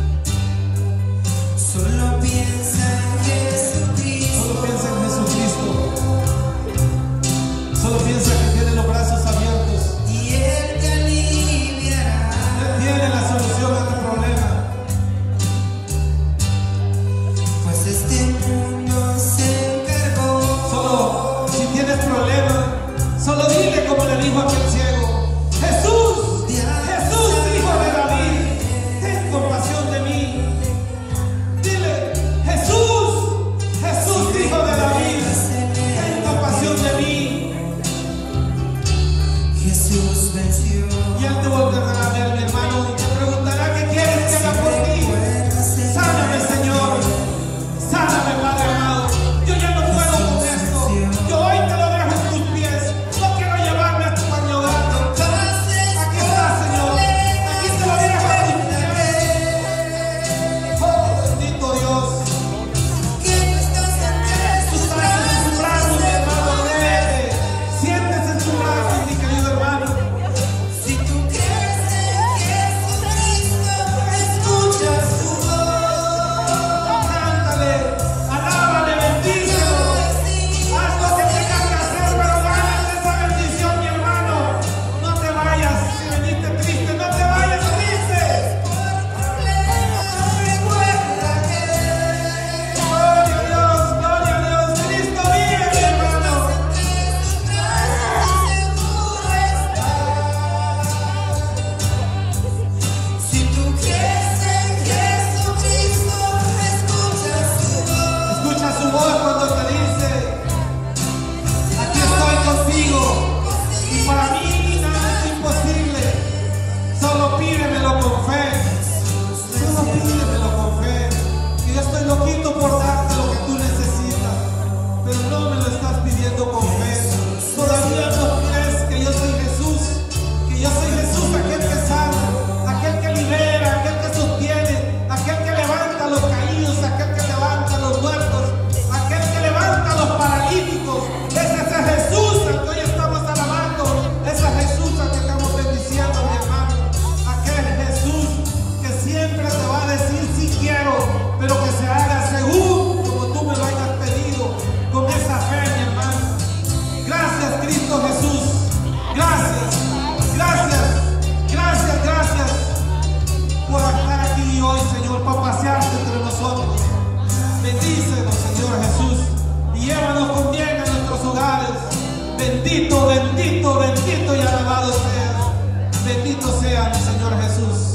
siempre te va a decir sí quiero, pero que se haga según como tú me lo hayas pedido, con esa fe, mi hermano. Gracias, Cristo Jesús. Gracias, gracias, gracias, gracias por estar aquí hoy, Señor, para pasearte entre nosotros. Bendícenos, Señor Jesús, y llévanos con bien a nuestros hogares. Bendito, bendito, bendito y alabado seas. Bendito sea mi Señor Jesús.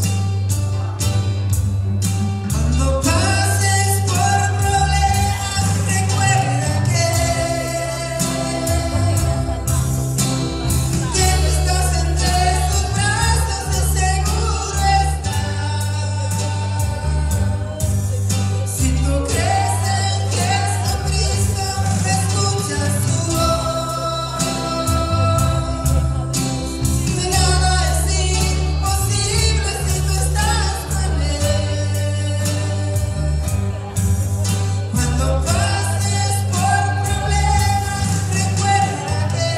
Cuando pases por problemas, recuerda que estás entre sus brazos y seguro estás. Si tú crees en Jesucristo, escucha su voz. Nada es imposible si tú estás con Él. Cuando pases por problemas, recuerda que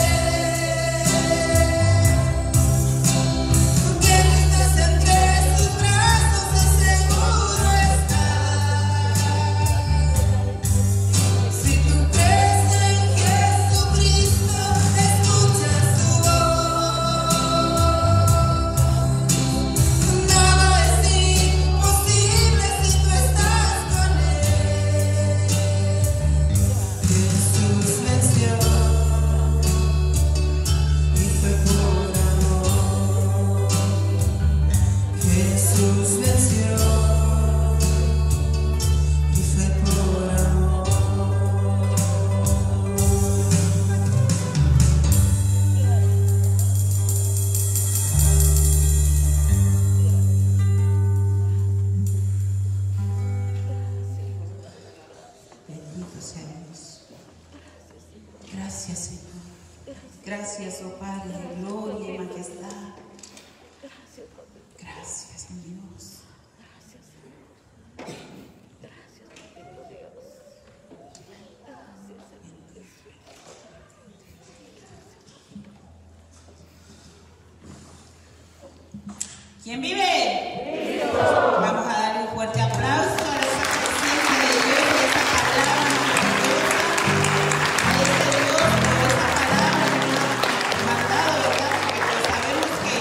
estás entre sus brazos y seguro estás. Si tú crees en Jesucristo, escucha su voz. Nada es imposible si tú estás con Él. Jesús venció y fue por amor. Jesús venció y fue por amor. Bendito sea Dios. Gracias, Señor. Gracias, oh Padre, de gloria y majestad. Gracias, mi Dios. ¿Quién vive? Vamos a darle un fuerte aplauso a esa presencia de Dios, a esa palabra maravillosa, a ese Dios por esa palabra que nos ha mandado, ¿verdad? Porque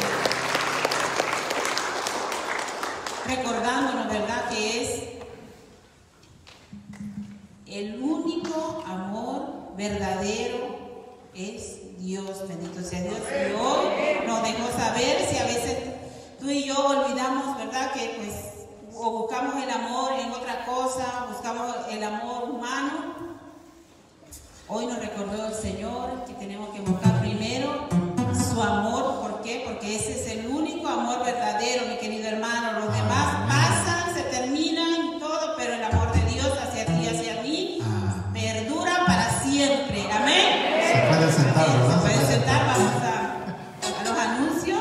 sabemos que, recordándonos, ¿verdad? Que es el único amor verdadero es Dios, bendito sea Dios. Y hoy nos dejó saber si a veces tú y yo olvidamos, ¿verdad? Que pues o buscamos el amor en otra cosa, buscamos el amor humano. Hoy nos recordó el Señor que tenemos que buscar primero su amor. ¿Por qué? Porque ese es el único amor verdadero, mi querido hermano. Los demás pasan, se terminan y todo, pero el amor de Dios hacia ti, hacia mí, perdura para siempre. Amén. Se puede sentar, ¿verdad? Se puede sentar, vamos a los anuncios.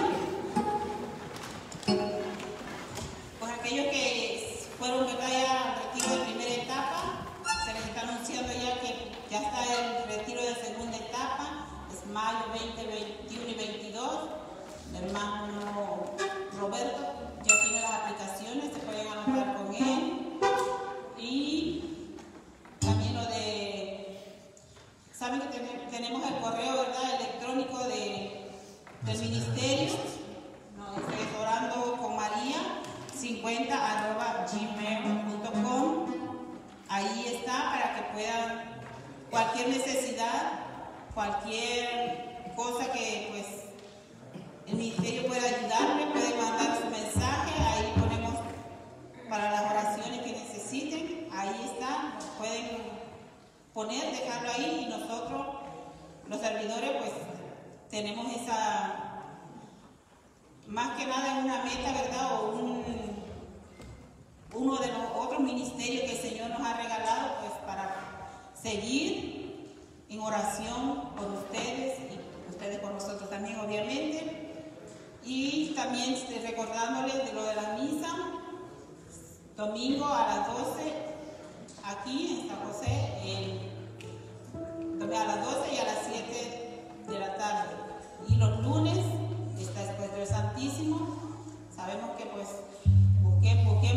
Pues aquellos que fueron, ¿verdad? Ya al retiro de primera etapa, se les está anunciando ya que ya está el retiro de segunda etapa, es mayo 20, 21 y 22. El hermano Roberto ya tiene las aplicaciones, se pueden anotar con él. Y también lo de, saben que tenemos el correo, ¿verdad? Electrónico del ministerio, no, es orando con María 50@gmail.com. Ahí está para que puedan, cualquier necesidad, cualquier cosa que pues el ministerio pueda ayudarle, puede mandar su mensaje. Ahí ponemos para las oraciones que necesiten. Ahí está, pueden poner, dejarlo ahí, y nosotros, los servidores, pues tenemos esa, más que nada una meta, ¿verdad? O uno de los otros ministerios que el Señor nos ha regalado, pues para seguir en oración por ustedes y ustedes por nosotros también, obviamente. Y también recordándoles de lo de la misa, domingo a las 12, aquí en San José, a las 12 y a las 7 de la tarde. Y los lunes está después del Santísimo. Sabemos que pues busquemos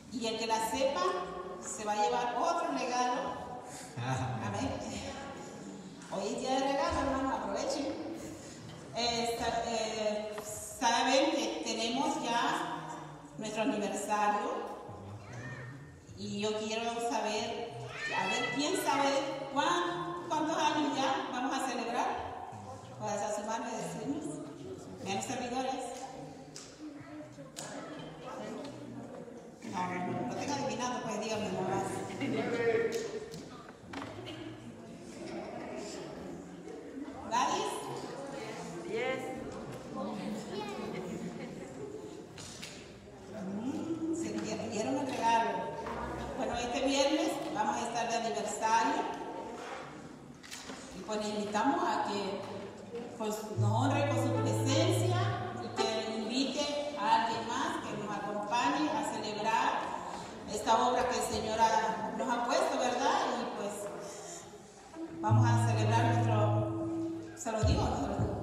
Y el que la sepa se va a llevar otro regalo. Amén. Hoy es día de regalo, hermano, aprovechen. Saben que tenemos ya nuestro aniversario. Y yo quiero saber, a ver, ¿quién sabe cuántos años ya vamos a celebrar? Puedes hacer mano y decirnos. Menos servidores. No tengo adivinando, pues díganme nomás. ¿Nadie? 10. Se dieron el regalo. Bueno, este viernes vamos a estar de aniversario. Y pues le invitamos a que pues, nos honre con su presencia y que invite a alguien más que nos acompañe a celebrar esta obra que el Señor nos ha puesto, ¿verdad? Y pues vamos a celebrar nuestro... ¿Se lo digo o no se lo digo?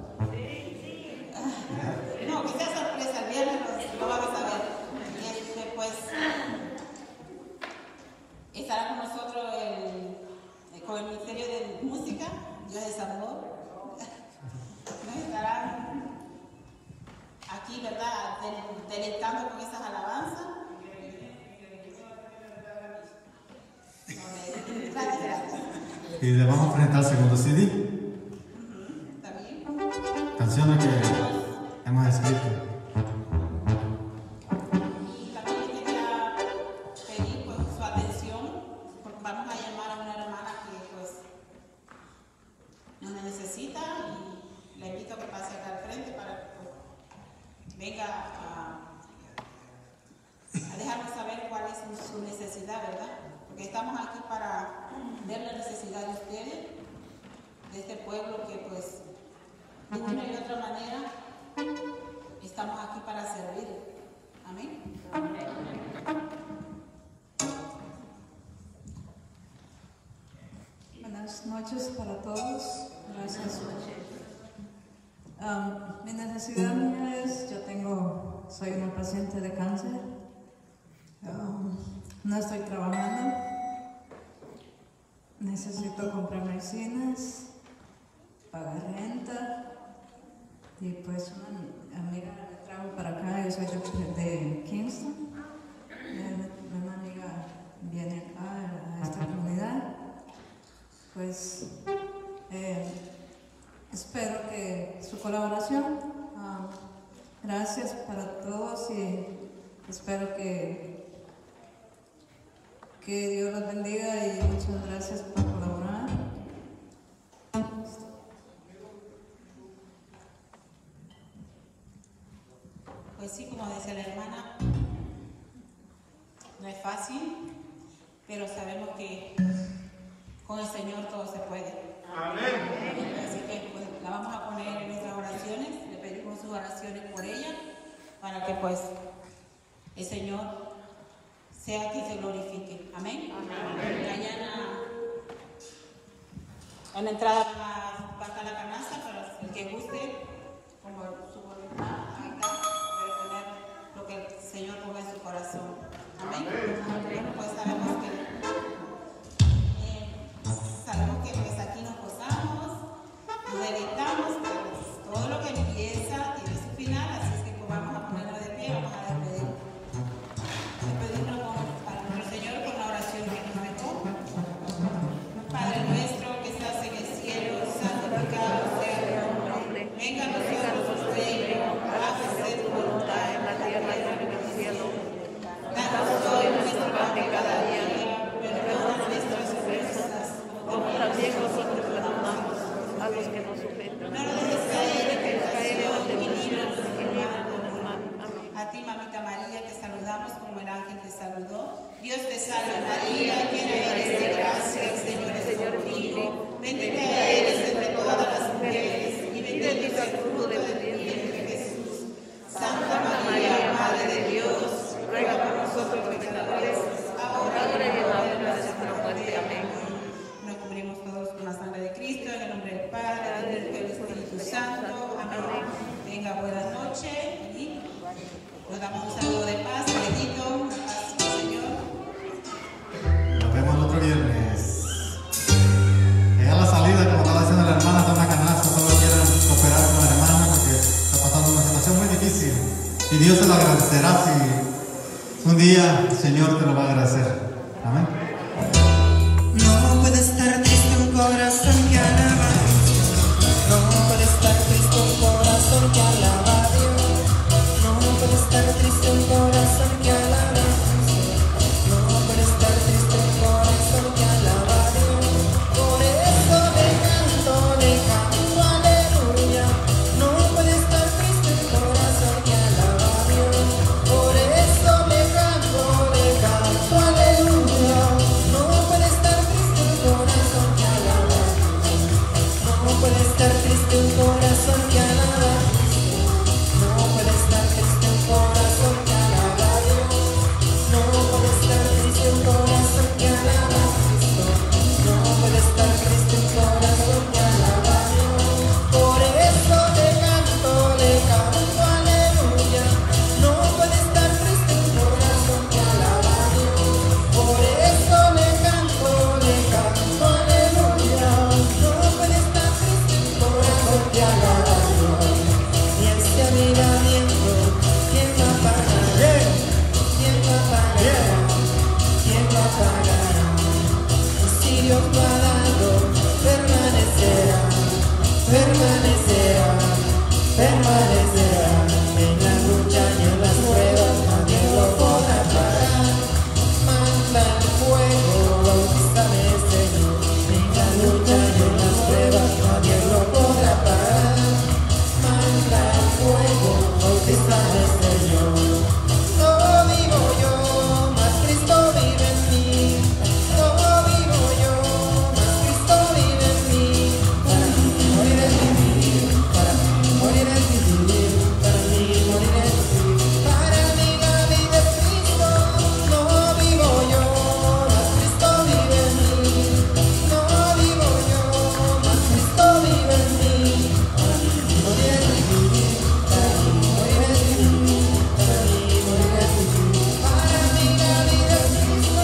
No, que sea sorpresa, el viernes lo vamos a ver. Y pues estará con nosotros con el Ministerio de Música, Dios de Salvador. Nos estarán aquí, ¿verdad?, deleitando con esas alabanzas. Gracias. Y le vamos a presentar el segundo CD. Canciones que hemos escrito. Y también le quería pedir pues, su atención, porque vamos a llamar a una hermana que pues nos necesita y la invito a que pase acá al frente para que pues, venga a dejarnos saber cuál es su necesidad, ¿verdad? Porque estamos aquí para ver la necesidad de ustedes, de este pueblo que pues de una y otra manera estamos aquí para servir. Amén. Buenas noches para todos. Gracias. Mi necesidad mía es, soy una paciente de cáncer. No estoy trabajando. Necesito comprar medicinas, pagar renta. Y pues una amiga me trajo para acá, yo soy de Kingston. Una amiga viene acá a esta comunidad. Pues espero que su colaboración. Gracias para todos y espero que Dios los bendiga y muchas gracias por colaborar. Pues sí, como decía la hermana, no es fácil, pero sabemos que con el Señor todo se puede. Amén. Así que pues, la vamos a poner en nuestras oraciones, le pedimos sus oraciones por ella, para que pues el Señor sea quien se glorifique. Amén. Amén. Allá en la entrada va a estar la canasta para el que guste, como su voluntad. Que el Señor ponga en su corazón. Amén. Bueno, pues sabemos que pues aquí nos gozamos, nos deleitamos, pero todo lo que empieza tiene su final, así es que pues vamos a ponerlo de pie, vamos a despedirnos para nuestro Señor con la oración que nos dejó. Padre nuestro que estás en el cielo, santificado sea tu nombre. Venga a nosotros tu reino, hágase tu voluntad en la tierra y en el cielo. Danos hoy nuestro pan de cada día, perdona nuestras ofensas, como también nosotros perdonamos a los que nos ofenden. No nos dejes caer en tentación y líbranos del mal. A ti, mamita María, te saludamos como el ángel te saludó. Dios te salve María, llena eres de gracia, el Señor es contigo. Bendita eres entre todas las mujeres y bendito es el fruto de tu vientre, Jesús. Santa María, Madre de Dios, ruega por nosotros los pecadores, ahora y en la hora de nuestra muerte. Amén. Nos cubrimos todos con la sangre de Cristo, en el nombre del Padre, del Hijo y del Espíritu Santo. Amén. Venga, buenas noches y nos damos un saludo de paz. Bendito, paz, Señor. Y Dios te lo agradecerá si un día el Señor te lo va a agradecer. Amén. No puede estar triste un corazón que alaba. No puede estar triste un corazón que alaba a Dios. No puede estar triste un corazón que alaba a Dios. No puede estar triste un corazón que alaba a Dios. Por eso le canto aleluya. No puede estar triste un corazón que alaba a Dios. Por eso le canto aleluya. No puede estar triste un corazón que alaba a Dios. No puede estar triste un corazón que alaba a Dios. No puede estar triste un corazón que alaba a Dios. No puede estar triste un corazón que alaba a Cristo. No puede estar triste un corazón que alaba a Dios. Por eso le canto aleluya. No puede estar triste un corazón que alaba a Dios. Por eso le canto aleluya. No puede estar triste un corazón que alaba a Dios. Y este avivamiento, ¿quién va a pagar? ¿Quién va a pagar? ¿Quién va a pagar? Si Dios lo ha dado, permanecerá, permanecerá, permanecerá. En la lucha y en las pruebas nadie lo podrá parar. Manda el fuego, bautízame, Señor. En la lucha y en las pruebas nadie lo podrá parar. Manda el fuego, bautízame, Señor. No vivo yo, mas Cristo vive en mí. No vivo yo, mas Cristo vive en mí. Para mí morir es vivir, para mí morir es vivir, para mí morir es vivir. Para mí la vida es Cristo. No vivo yo, mas Cristo vive en mí. No vivo yo, mas Cristo vive en mí. Para mí morir es vivir, para mí morir es vivir, para mí morir es vivir. Para mí la vida es Cristo.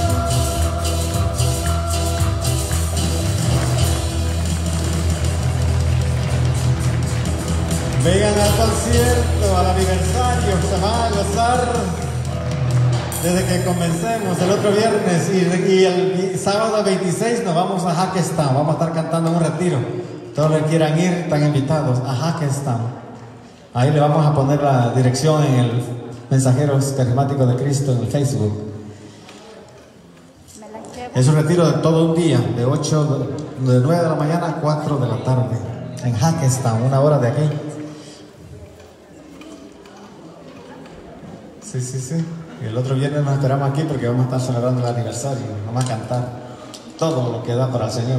Vengan al concierto, al aniversario, se van a gozar desde que comencemos el otro viernes y el sábado 26 nos vamos a Hackettstown, vamos a estar cantando un retiro. Todos los que quieran ir están invitados a Hackettstown. Ahí le vamos a poner la dirección en el Mensajeros Carismáticos de Cristo en el Facebook. Es un retiro de todo un día, de 9 de la mañana a 4 de la tarde, en Hackettstown, 1 hora de aquí. Sí. Y el otro viernes nos esperamos aquí porque vamos a estar celebrando el aniversario. Vamos a cantar todo lo que da para el Señor.